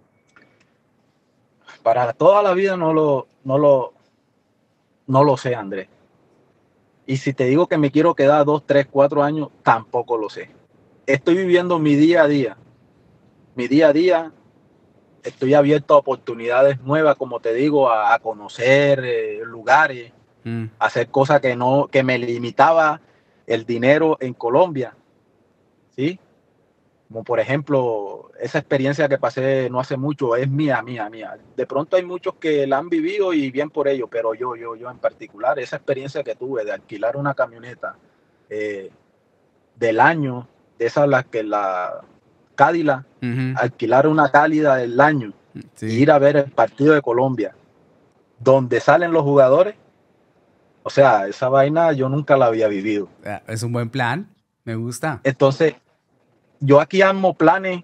Para toda la vida no lo, no lo, no lo sé, Andrés. Y si te digo que me quiero quedar dos, tres, cuatro años, tampoco lo sé. Estoy viviendo mi día a día. Mi día a día, estoy abierto a oportunidades nuevas, como te digo, a, a conocer eh, lugares, Mm. a hacer cosas que no, que me limitaba el dinero en Colombia, ¿sí? Como por ejemplo, esa experiencia que pasé no hace mucho es mía, mía, mía. De pronto hay muchos que la han vivido y bien por ello, pero yo, yo, yo en particular, esa experiencia que tuve de alquilar una camioneta eh, del año, de esas las que la Cádila, Uh-huh. alquilar una Cálida del año y Sí. ir a ver el partido de Colombia, donde salen los jugadores, o sea, esa vaina yo nunca la había vivido. Ah, es un buen plan. Me gusta. Entonces, yo aquí armo planes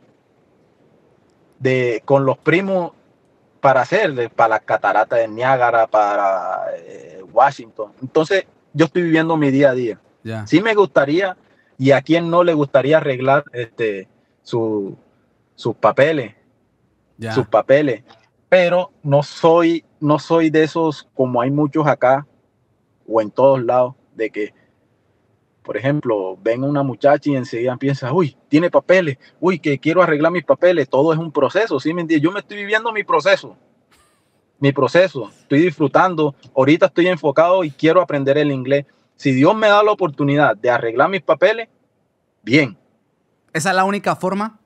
de, con los primos para hacer, para las cataratas de Niágara, para eh, Washington. Entonces, yo estoy viviendo mi día a día. Ya. Sí me gustaría, y a quien no le gustaría arreglar este, su, sus papeles, sus Ya. papeles, pero no soy, no soy de esos como hay muchos acá o en todos lados, de que, por ejemplo, ven una muchacha y enseguida piensa, uy, tiene papeles, uy, que quiero arreglar mis papeles, todo es un proceso, ¿sí me entiendes? Yo me estoy viviendo mi proceso, mi proceso, estoy disfrutando, ahorita estoy enfocado y quiero aprender el inglés. Si Dios me da la oportunidad de arreglar mis papeles, bien. ¿Esa es la única forma?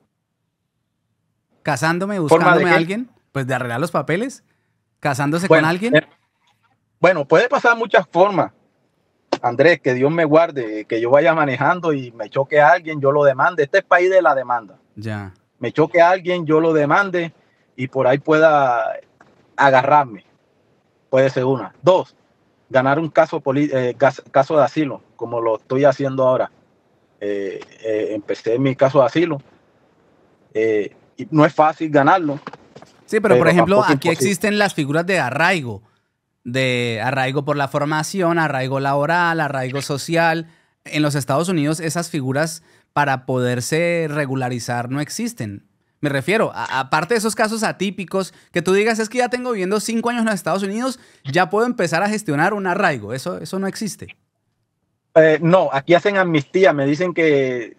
¿Casándome, ¿Forma de buscándome a qué? alguien? Pues de arreglar los papeles. ¿Casándose con Bueno, alguien? eh, bueno, puede pasar muchas formas. Andrés, que Dios me guarde, que yo vaya manejando y me choque a alguien, yo lo demande. Este es país de la demanda. Ya. Me choque a alguien, yo lo demande y por ahí pueda agarrarme. Puede ser una. Dos, ganar un caso, eh, caso de asilo, como lo estoy haciendo ahora. Eh, eh, empecé mi caso de asilo. Eh, y no es fácil ganarlo, Sí, pero por pero ejemplo, tampoco aquí imposible. existen las figuras de arraigo. De arraigo por la formación, arraigo laboral, arraigo social. En los Estados Unidos esas figuras para poderse regularizar no existen. Me refiero, a- aparte de esos casos atípicos, que tú digas, es que ya tengo viviendo cinco años en los Estados Unidos, ya puedo empezar a gestionar un arraigo. Eso, eso no existe. Eh, no, aquí hacen amnistía, me dicen que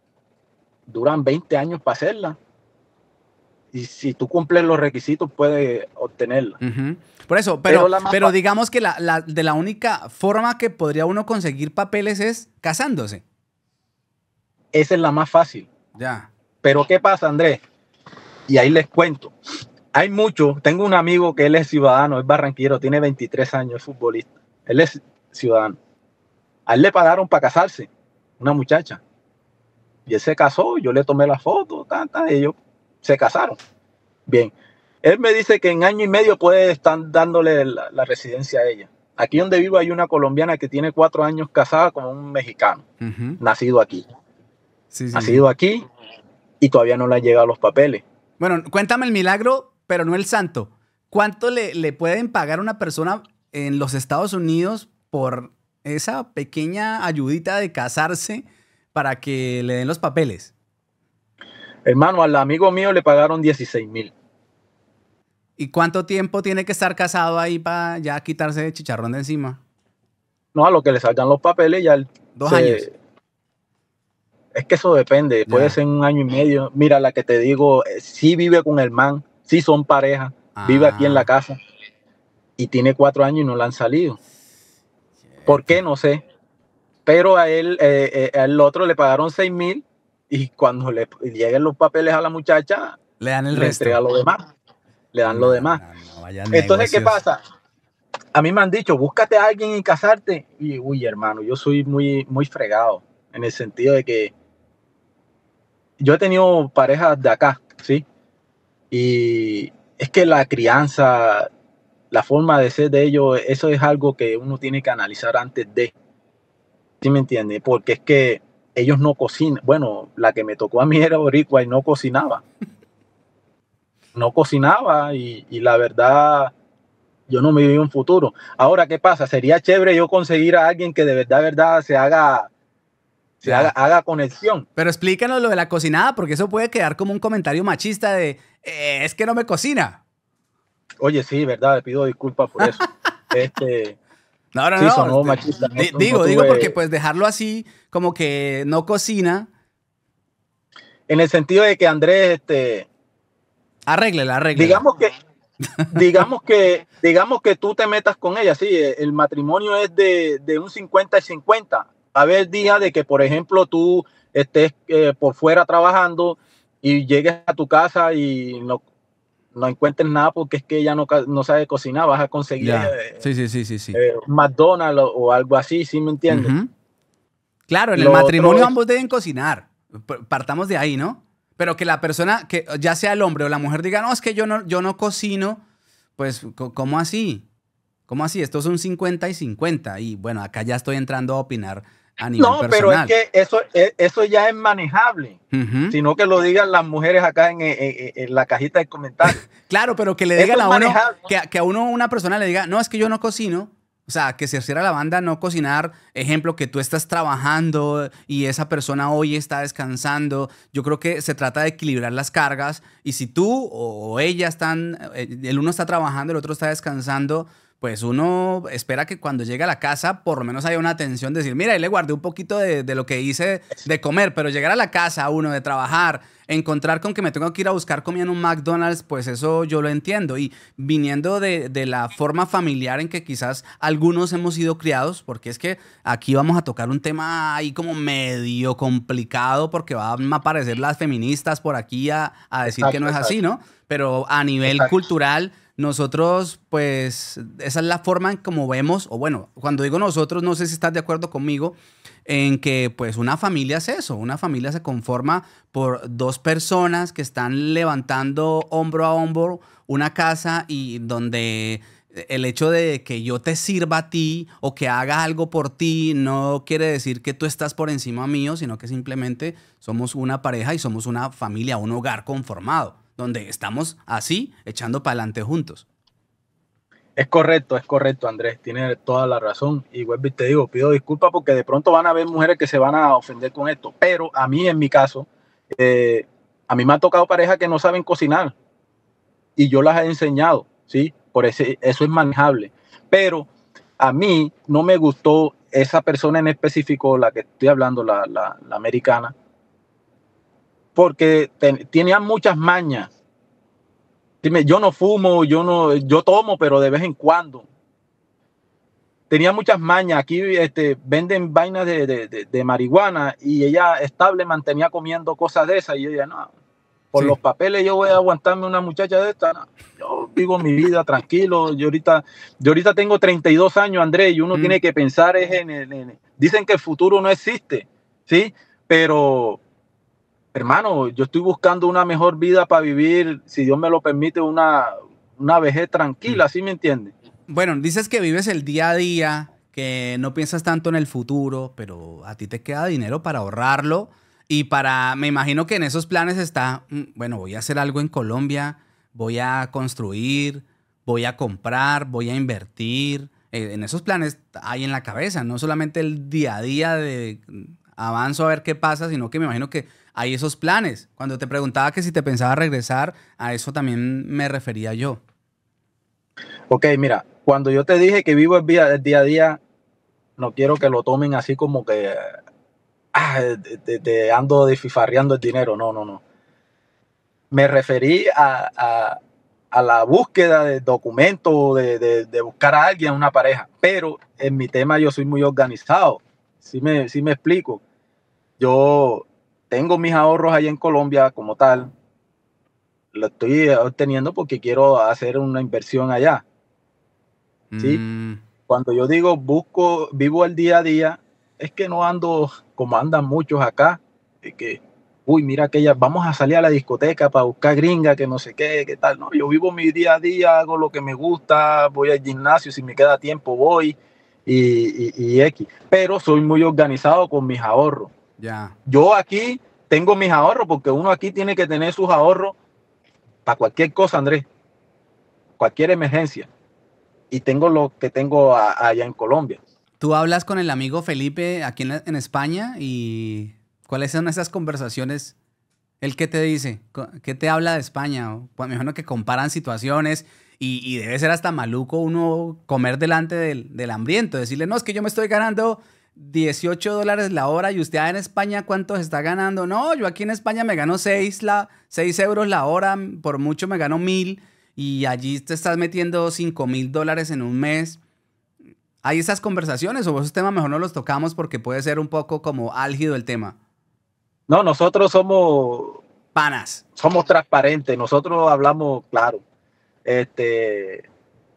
duran veinte años para hacerla. Y si tú cumples los requisitos, puedes obtenerla. Ujú. Por eso, pero, Pero, la pero digamos que la, la, de la única forma que podría uno conseguir papeles es casándose. Esa es la más fácil. Ya. Pero ¿qué pasa, Andrés? Y ahí les cuento. Hay muchos, tengo un amigo que él es ciudadano, es barranquero, tiene veintitrés años, es futbolista. Él es ciudadano. A él le pagaron para casarse, una muchacha. Y él se casó, yo le tomé la foto, ta, ta, ellos se casaron. Bien. Él me dice que en año y medio puede estar dándole la, la residencia a ella. Aquí donde vivo hay una colombiana que tiene cuatro años casada con un mexicano, Uh-huh. nacido aquí. Sí, sí, nacido sí. aquí y todavía no le han llegado los papeles. Bueno, cuéntame el milagro, pero no el santo. ¿Cuánto le, le pueden pagar a una persona en los Estados Unidos por esa pequeña ayudita de casarse para que le den los papeles? Hermano, al amigo mío le pagaron dieciséis mil. ¿Y cuánto tiempo tiene que estar casado ahí para ya quitarse el chicharrón de encima? No, a lo que le salgan los papeles ya él Dos se... años. Es que eso depende, Ya. puede ser un año y medio. Mira, la que te digo, eh, sí vive con el man, sí son pareja, Ah. vive aquí en la casa y tiene cuatro años y no la han salido. ¿Por qué? No sé. Pero a él, eh, eh, al otro le pagaron seis mil y cuando le lleguen los papeles a la muchacha, Le dan el le resto. entrega lo demás. Le dan No, lo demás. no, no, vaya Entonces, ¿qué negocios. pasa? A mí me han dicho, búscate a alguien y casarte. Y, uy, hermano, yo soy muy, muy fregado en el sentido de que yo he tenido parejas de acá, ¿sí? Y es que la crianza, la forma de ser de ellos, eso es algo que uno tiene que analizar antes de, ¿sí me entiende? Porque es que ellos no cocinan. Bueno, la que me tocó a mí era boricua y no cocinaba. No cocinaba y, y la verdad, yo no me vi un futuro. Ahora, ¿qué pasa? Sería chévere yo conseguir a alguien que de verdad, verdad, se haga, se Ya. haga, haga conexión. Pero explícanos lo de la cocinada, porque eso puede quedar como un comentario machista de eh, es que no me cocina. Oye, sí, verdad, le pido disculpas por eso. Este, No, no, sí, no. sonó Este, machista. No, di- no digo, tuve, digo porque pues dejarlo así como que no cocina, en el sentido de que Andrés, este, arréglela, arréglela. digamos que, digamos que, digamos que tú te metas con ella, sí, el matrimonio es de, de un cincuenta y cincuenta. A ver, día de que, por ejemplo, tú estés eh, por fuera trabajando y llegues a tu casa y no, no encuentres nada porque es que ella no, no sabe cocinar, vas a conseguir Ya. eh, Sí, sí, sí, sí, sí. eh, McDonald's o, o algo así, ¿sí me entiendes? Ujú. Claro, en el Lo matrimonio otro es- ambos deben cocinar. P- Partamos de ahí, ¿no? Pero que la persona, que ya sea el hombre o la mujer, diga, no, es que yo no, yo no cocino, pues, co- ¿cómo así? ¿Cómo así? Esto es un cincuenta y cincuenta. Y bueno, acá ya estoy entrando a opinar a nivel No, pero es personal. que eso, e- eso ya es manejable, Ujú. sino que lo digan las mujeres acá en, en- en- en la cajita de comentarios. Claro, pero que le Eso digan es a uno, manejable. que, a- que a uno una persona le diga, no, es que yo no cocino. O sea, que se cierra la banda, no cocinar. Ejemplo, que tú estás trabajando y esa persona hoy está descansando. Yo creo que se trata de equilibrar las cargas. Y si tú o ella están, eh, el uno está trabajando, el otro está descansando, pues uno espera que cuando llegue a la casa por lo menos haya una atención de decir, mira, ahí le guardé un poquito de, de lo que hice de comer, pero llegar a la casa uno de trabajar, encontrar con que me tengo que ir a buscar comida en un McDonald's, pues eso yo lo entiendo. Y viniendo de, de la forma familiar en que quizás algunos hemos sido criados, porque es que aquí vamos a tocar un tema ahí como medio complicado, porque van a aparecer las feministas por aquí a, a decir Exacto, que no es así, exacto. ¿no? Pero a nivel Exacto. cultural, nosotros, pues, esa es la forma en como vemos, o bueno, cuando digo nosotros, no sé si estás de acuerdo conmigo, en que pues una familia es eso, una familia se conforma por dos personas que están levantando hombro a hombro una casa y donde el hecho de que yo te sirva a ti o que haga algo por ti no quiere decir que tú estás por encima mío, sino que simplemente somos una pareja y somos una familia, un hogar conformado, donde estamos así echando para adelante juntos. Es correcto, es correcto, Andrés, tiene toda la razón. Y vuelvo y te digo, pido disculpas porque de pronto van a haber mujeres que se van a ofender con esto, pero a mí, en mi caso, eh, a mí me han tocado parejas que no saben cocinar y yo las he enseñado, ¿sí? Por ese, eso es manejable. Pero a mí no me gustó esa persona en específico, la que estoy hablando, la, la, la americana, porque ten, tenía muchas mañas. Dime, yo no fumo, yo no, yo tomo, pero de vez en cuando. Tenía muchas mañas. Aquí este, venden vainas de, de, de, de marihuana y ella estable mantenía comiendo cosas de esas y yo ya no. Por sí. Los papeles yo voy a aguantarme una muchacha de esta. No. Yo vivo mi vida tranquilo. Yo ahorita, yo ahorita tengo treinta y dos años, Andrés, y uno mm. tiene que pensar es en, en, en... Dicen que el futuro no existe, ¿sí? Pero, hermano, yo estoy buscando una mejor vida para vivir, si Dios me lo permite, una, una vejez tranquila, mm. ¿sí me entiendes? Bueno, dices que vives el día a día, que no piensas tanto en el futuro, pero a ti te queda dinero para ahorrarlo y para, me imagino que en esos planes está, bueno, voy a hacer algo en Colombia, voy a construir, voy a comprar, voy a invertir. Eh, en esos planes hay en la cabeza, no solamente el día a día de avanzo a ver qué pasa, sino que me imagino que hay esos planes. Cuando te preguntaba que si te pensaba regresar, a eso también me refería yo. Ok, mira, cuando yo te dije que vivo el día, el día a día, no quiero que lo tomen así como que ah, te, te, te ando desfifarreando el dinero. No, no, no. Me referí a, a, a la búsqueda de documentos, de, de, de buscar a alguien, una pareja. Pero en mi tema yo soy muy organizado. Sí me, sí me explico. Yo tengo mis ahorros allá en Colombia como tal. Lo estoy obteniendo porque quiero hacer una inversión allá. ¿Sí? Mm. Cuando yo digo busco, vivo el día a día, es que no ando como andan muchos acá, de que, uy, mira aquella, vamos a salir a la discoteca para buscar gringa, que no sé qué, qué tal. No, yo vivo mi día a día, hago lo que me gusta, voy al gimnasio, si me queda tiempo voy y, y, y X. Pero soy muy organizado con mis ahorros. Yeah. Yo aquí tengo mis ahorros porque uno aquí tiene que tener sus ahorros para cualquier cosa, Andrés, cualquier emergencia. Y tengo lo que tengo a, allá en Colombia. ¿Tú hablas con el amigo Felipe aquí en, en España? ¿Y cuáles son esas conversaciones? ¿Él qué te dice? ¿Qué te habla de España? Pues me imagino que comparan situaciones y, y debe ser hasta maluco uno comer delante del, del hambriento. Decirle, no, es que yo me estoy ganando dieciocho dólares la hora y usted en España, ¿cuánto se está ganando? No, yo aquí en España me gano seis euros la hora, por mucho me gano mil. Y allí te estás metiendo cinco mil dólares en un mes. ¿Hay esas conversaciones o esos temas mejor no los tocamos porque puede ser un poco como álgido el tema? No, nosotros somos... Panas. Somos transparentes, nosotros hablamos claro. Este,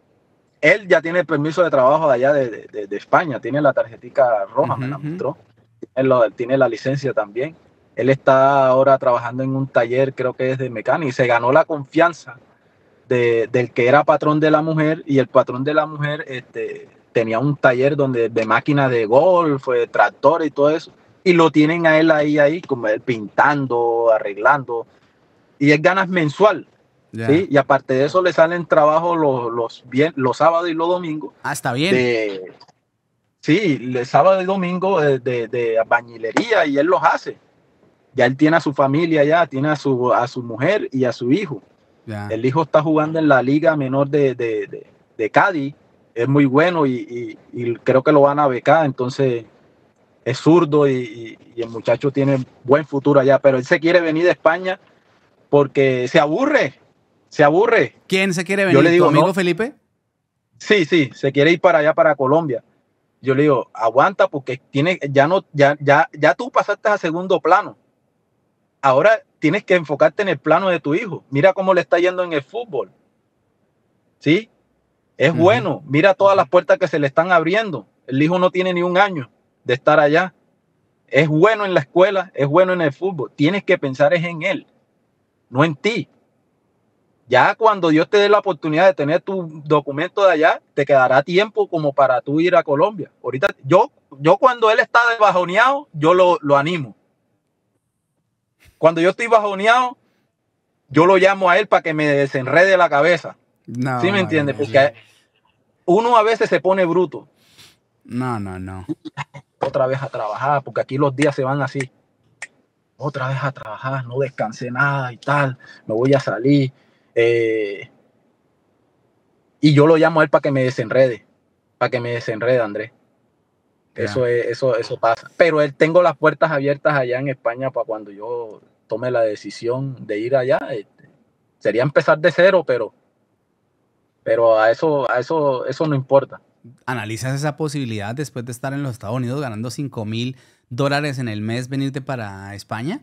él ya tiene el permiso de trabajo de allá de, de, de España, tiene la tarjetica roja, uh-huh, me la mostró. Él lo, tiene la licencia también. Él está ahora trabajando en un taller, creo que es de mecánica, y se ganó la confianza De, del que era patrón de la mujer, y el patrón de la mujer este, tenía un taller donde de máquinas de golf, de tractores y todo eso, y lo tienen a él ahí, ahí como él pintando, arreglando, y él gana mensual, yeah. ¿Sí? Y aparte de eso le salen trabajos los, los, bien, los sábados y los domingos. Ah, está bien. De, sí, el sábado y domingo de, de, de bañilería, y él los hace. Ya él tiene a su familia ya, tiene a su, a su mujer y a su hijo. Yeah. El hijo está jugando en la liga menor de, de, de, de Cádiz, es muy bueno y, y, y creo que lo van a becar, entonces es zurdo y, y, y el muchacho tiene buen futuro allá, pero él se quiere venir de España porque se aburre, se aburre. ¿Quién se quiere venir? Yo le digo, ¿Tu amigo no. Felipe? Sí, sí, se quiere ir para allá, para Colombia. Yo le digo, aguanta porque tiene, ya, no, ya, ya, ya tú pasaste a segundo plano. Ahora tienes que enfocarte en el plano de tu hijo. Mira cómo le está yendo en el fútbol. ¿Sí? Es uh-huh. bueno. Mira todas las puertas que se le están abriendo. El hijo no tiene ni un año de estar allá. Es bueno en la escuela, es bueno en el fútbol. Tienes que pensar es en él, no en ti. Ya cuando Dios te dé la oportunidad de tener tu documento de allá, te quedará tiempo como para tú ir a Colombia. Ahorita, yo, yo cuando él está bajoneado, yo lo, lo animo. Cuando yo estoy bajoneado, yo lo llamo a él para que me desenrede la cabeza. No, ¿sí me entiendes? Porque uno a veces se pone bruto. No, no, no. Otra vez a trabajar, porque aquí los días se van así. Otra vez a trabajar, no descansé nada y tal. Me voy a salir. Eh, y yo lo llamo a él para que me desenrede. Para que me desenrede, Andrés. Ya. Eso, es, eso, eso pasa. Pero él tengo las puertas abiertas allá en España para cuando yo tome la decisión de ir allá. Este, sería empezar de cero, pero, pero a eso, a eso, eso no importa. ¿Analizas esa posibilidad después de estar en los Estados Unidos ganando cinco mil dólares en el mes, venirte para España?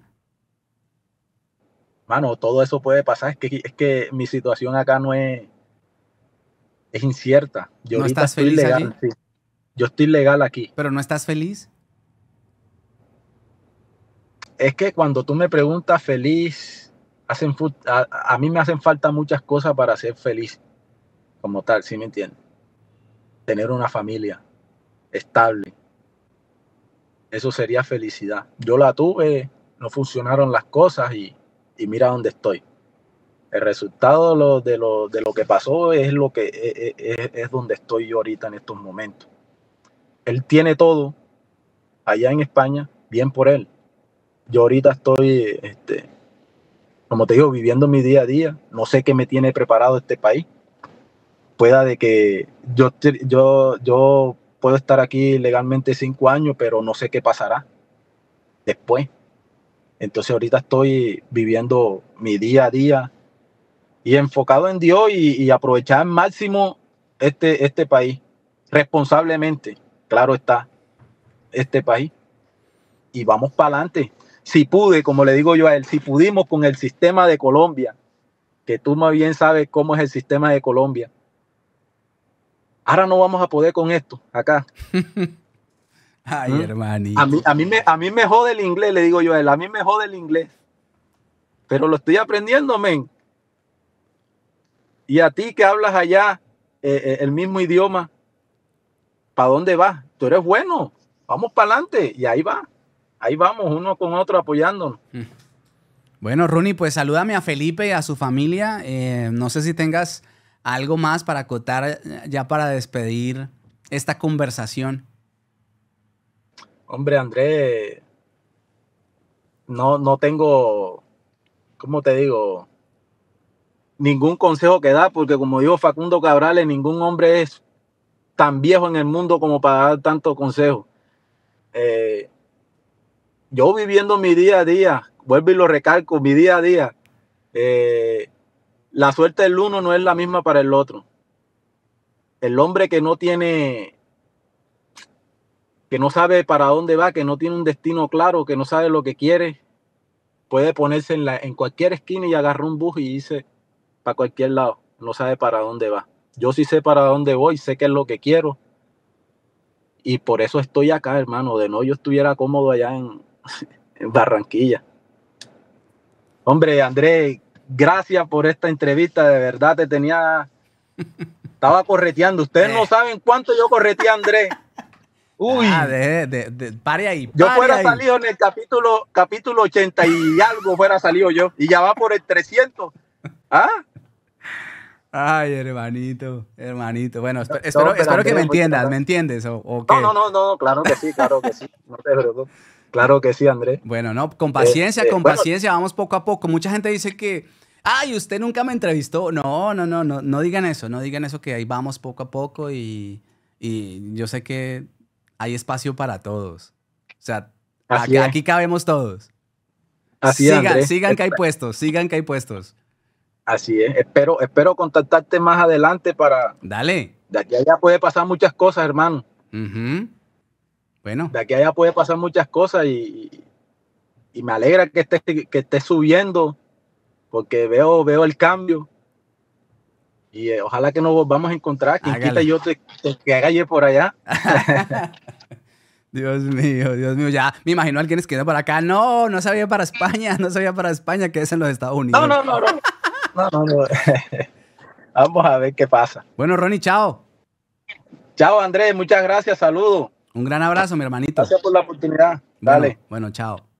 Mano, todo eso puede pasar. Es que, es que mi situación acá no es, es incierta. Yo ¿No ahorita estás estoy feliz allí? legal, sí. Yo estoy legal aquí. ¿Pero no estás feliz? Es que cuando tú me preguntas feliz, hacen, a, a mí me hacen falta muchas cosas para ser feliz, como tal, ¿sí me entiendes? Tener una familia estable, eso sería felicidad. Yo la tuve, no funcionaron las cosas y, y mira dónde estoy. El resultado de lo, de, lo, de lo que pasó es lo que es, es, es donde estoy yo ahorita en estos momentos. Él tiene todo allá en España, bien por él. Yo ahorita estoy, este, como te digo, viviendo mi día a día. No sé qué me tiene preparado este país. Pueda de que yo, yo, yo puedo estar aquí legalmente cinco años, pero no sé qué pasará después. Entonces ahorita estoy viviendo mi día a día y enfocado en Dios y, y aprovechar al máximo este, este país, responsablemente, claro está, este país. Y vamos para adelante. Si pude, como le digo yo a él, si pudimos con el sistema de Colombia, que tú más bien sabes cómo es el sistema de Colombia, ahora no vamos a poder con esto acá. Ay, ¿Mm? hermanito. A mí, a, mí me, a mí me jode el inglés, le digo yo a él, a mí me jode el inglés. Pero lo estoy aprendiendo, men. Y a ti que hablas allá eh, eh, el mismo idioma, ¿para dónde vas? Tú eres bueno, vamos para adelante. Y ahí va, ahí vamos, uno con otro apoyándonos. Bueno, Ronnie, pues salúdame a Felipe y a su familia. Eh, no sé si tengas algo más para acotar ya para despedir esta conversación. Hombre, Andrés, no, no tengo, ¿cómo te digo? Ningún consejo que dar, porque como dijo Facundo Cabrales, ningún hombre es tan viejo en el mundo como para dar tanto consejo. Eh, yo viviendo mi día a día, vuelvo y lo recalco, mi día a día, eh, la suerte del uno no es la misma para el otro. El hombre que no tiene, que no sabe para dónde va, que no tiene un destino claro, que no sabe lo que quiere, puede ponerse en, la, en cualquier esquina y agarrar un bus y irse para cualquier lado. No sabe para dónde va. Yo sí sé para dónde voy, sé qué es lo que quiero. Y por eso estoy acá, hermano. De no, yo estuviera cómodo allá en, en Barranquilla. Hombre, Andrés, gracias por esta entrevista. De verdad te tenía... Estaba correteando. Ustedes no saben cuánto yo correteé a Andrés. Uy. Ah, de, de, de, pare ahí. Pare yo fuera ahí. salido en el capítulo, capítulo ochenta y algo, fuera salido yo. Y ya va por el trescientos. ¿Ah? Ay, hermanito, hermanito. Bueno, espero, No, espero, espero Andrés, que me entiendas, muchas... ¿me entiendes? ¿O, o qué? No, no, no, no, claro que sí, claro que sí. No te preocupes. Claro que sí, Andrés. Bueno, no, con paciencia, eh, eh, con bueno, paciencia, vamos poco a poco. Mucha gente dice que, ay, usted nunca me entrevistó. No, no, no, no, no digan eso, no digan eso, que ahí vamos poco a poco y, y yo sé que hay espacio para todos. O sea, así aquí, es. aquí cabemos todos. Así es, Sigan, Andrés. sigan que hay puestos, sigan que hay puestos. Así es. Espero, espero contactarte más adelante para... Dale. De aquí a allá puede pasar muchas cosas, hermano. Uh-huh. Bueno. De aquí a allá puede pasar muchas cosas y, y me alegra que estés que esté subiendo porque veo, veo el cambio. Y eh, ojalá que nos volvamos a encontrar. Quien Hágale. quita yo te, te que haga yo por allá. Dios mío, Dios mío, ya me imagino a alguien escribiendo para acá. No, no sabía para España, no sabía para España, que es en los Estados Unidos. No, no, no, no. no, no, no. Vamos a ver qué pasa. Bueno, Ronnie, chao. Chao, Andrés. Muchas gracias. Saludos. Un gran abrazo, mi hermanito. Gracias por la oportunidad. Bueno, Dale. bueno, chao.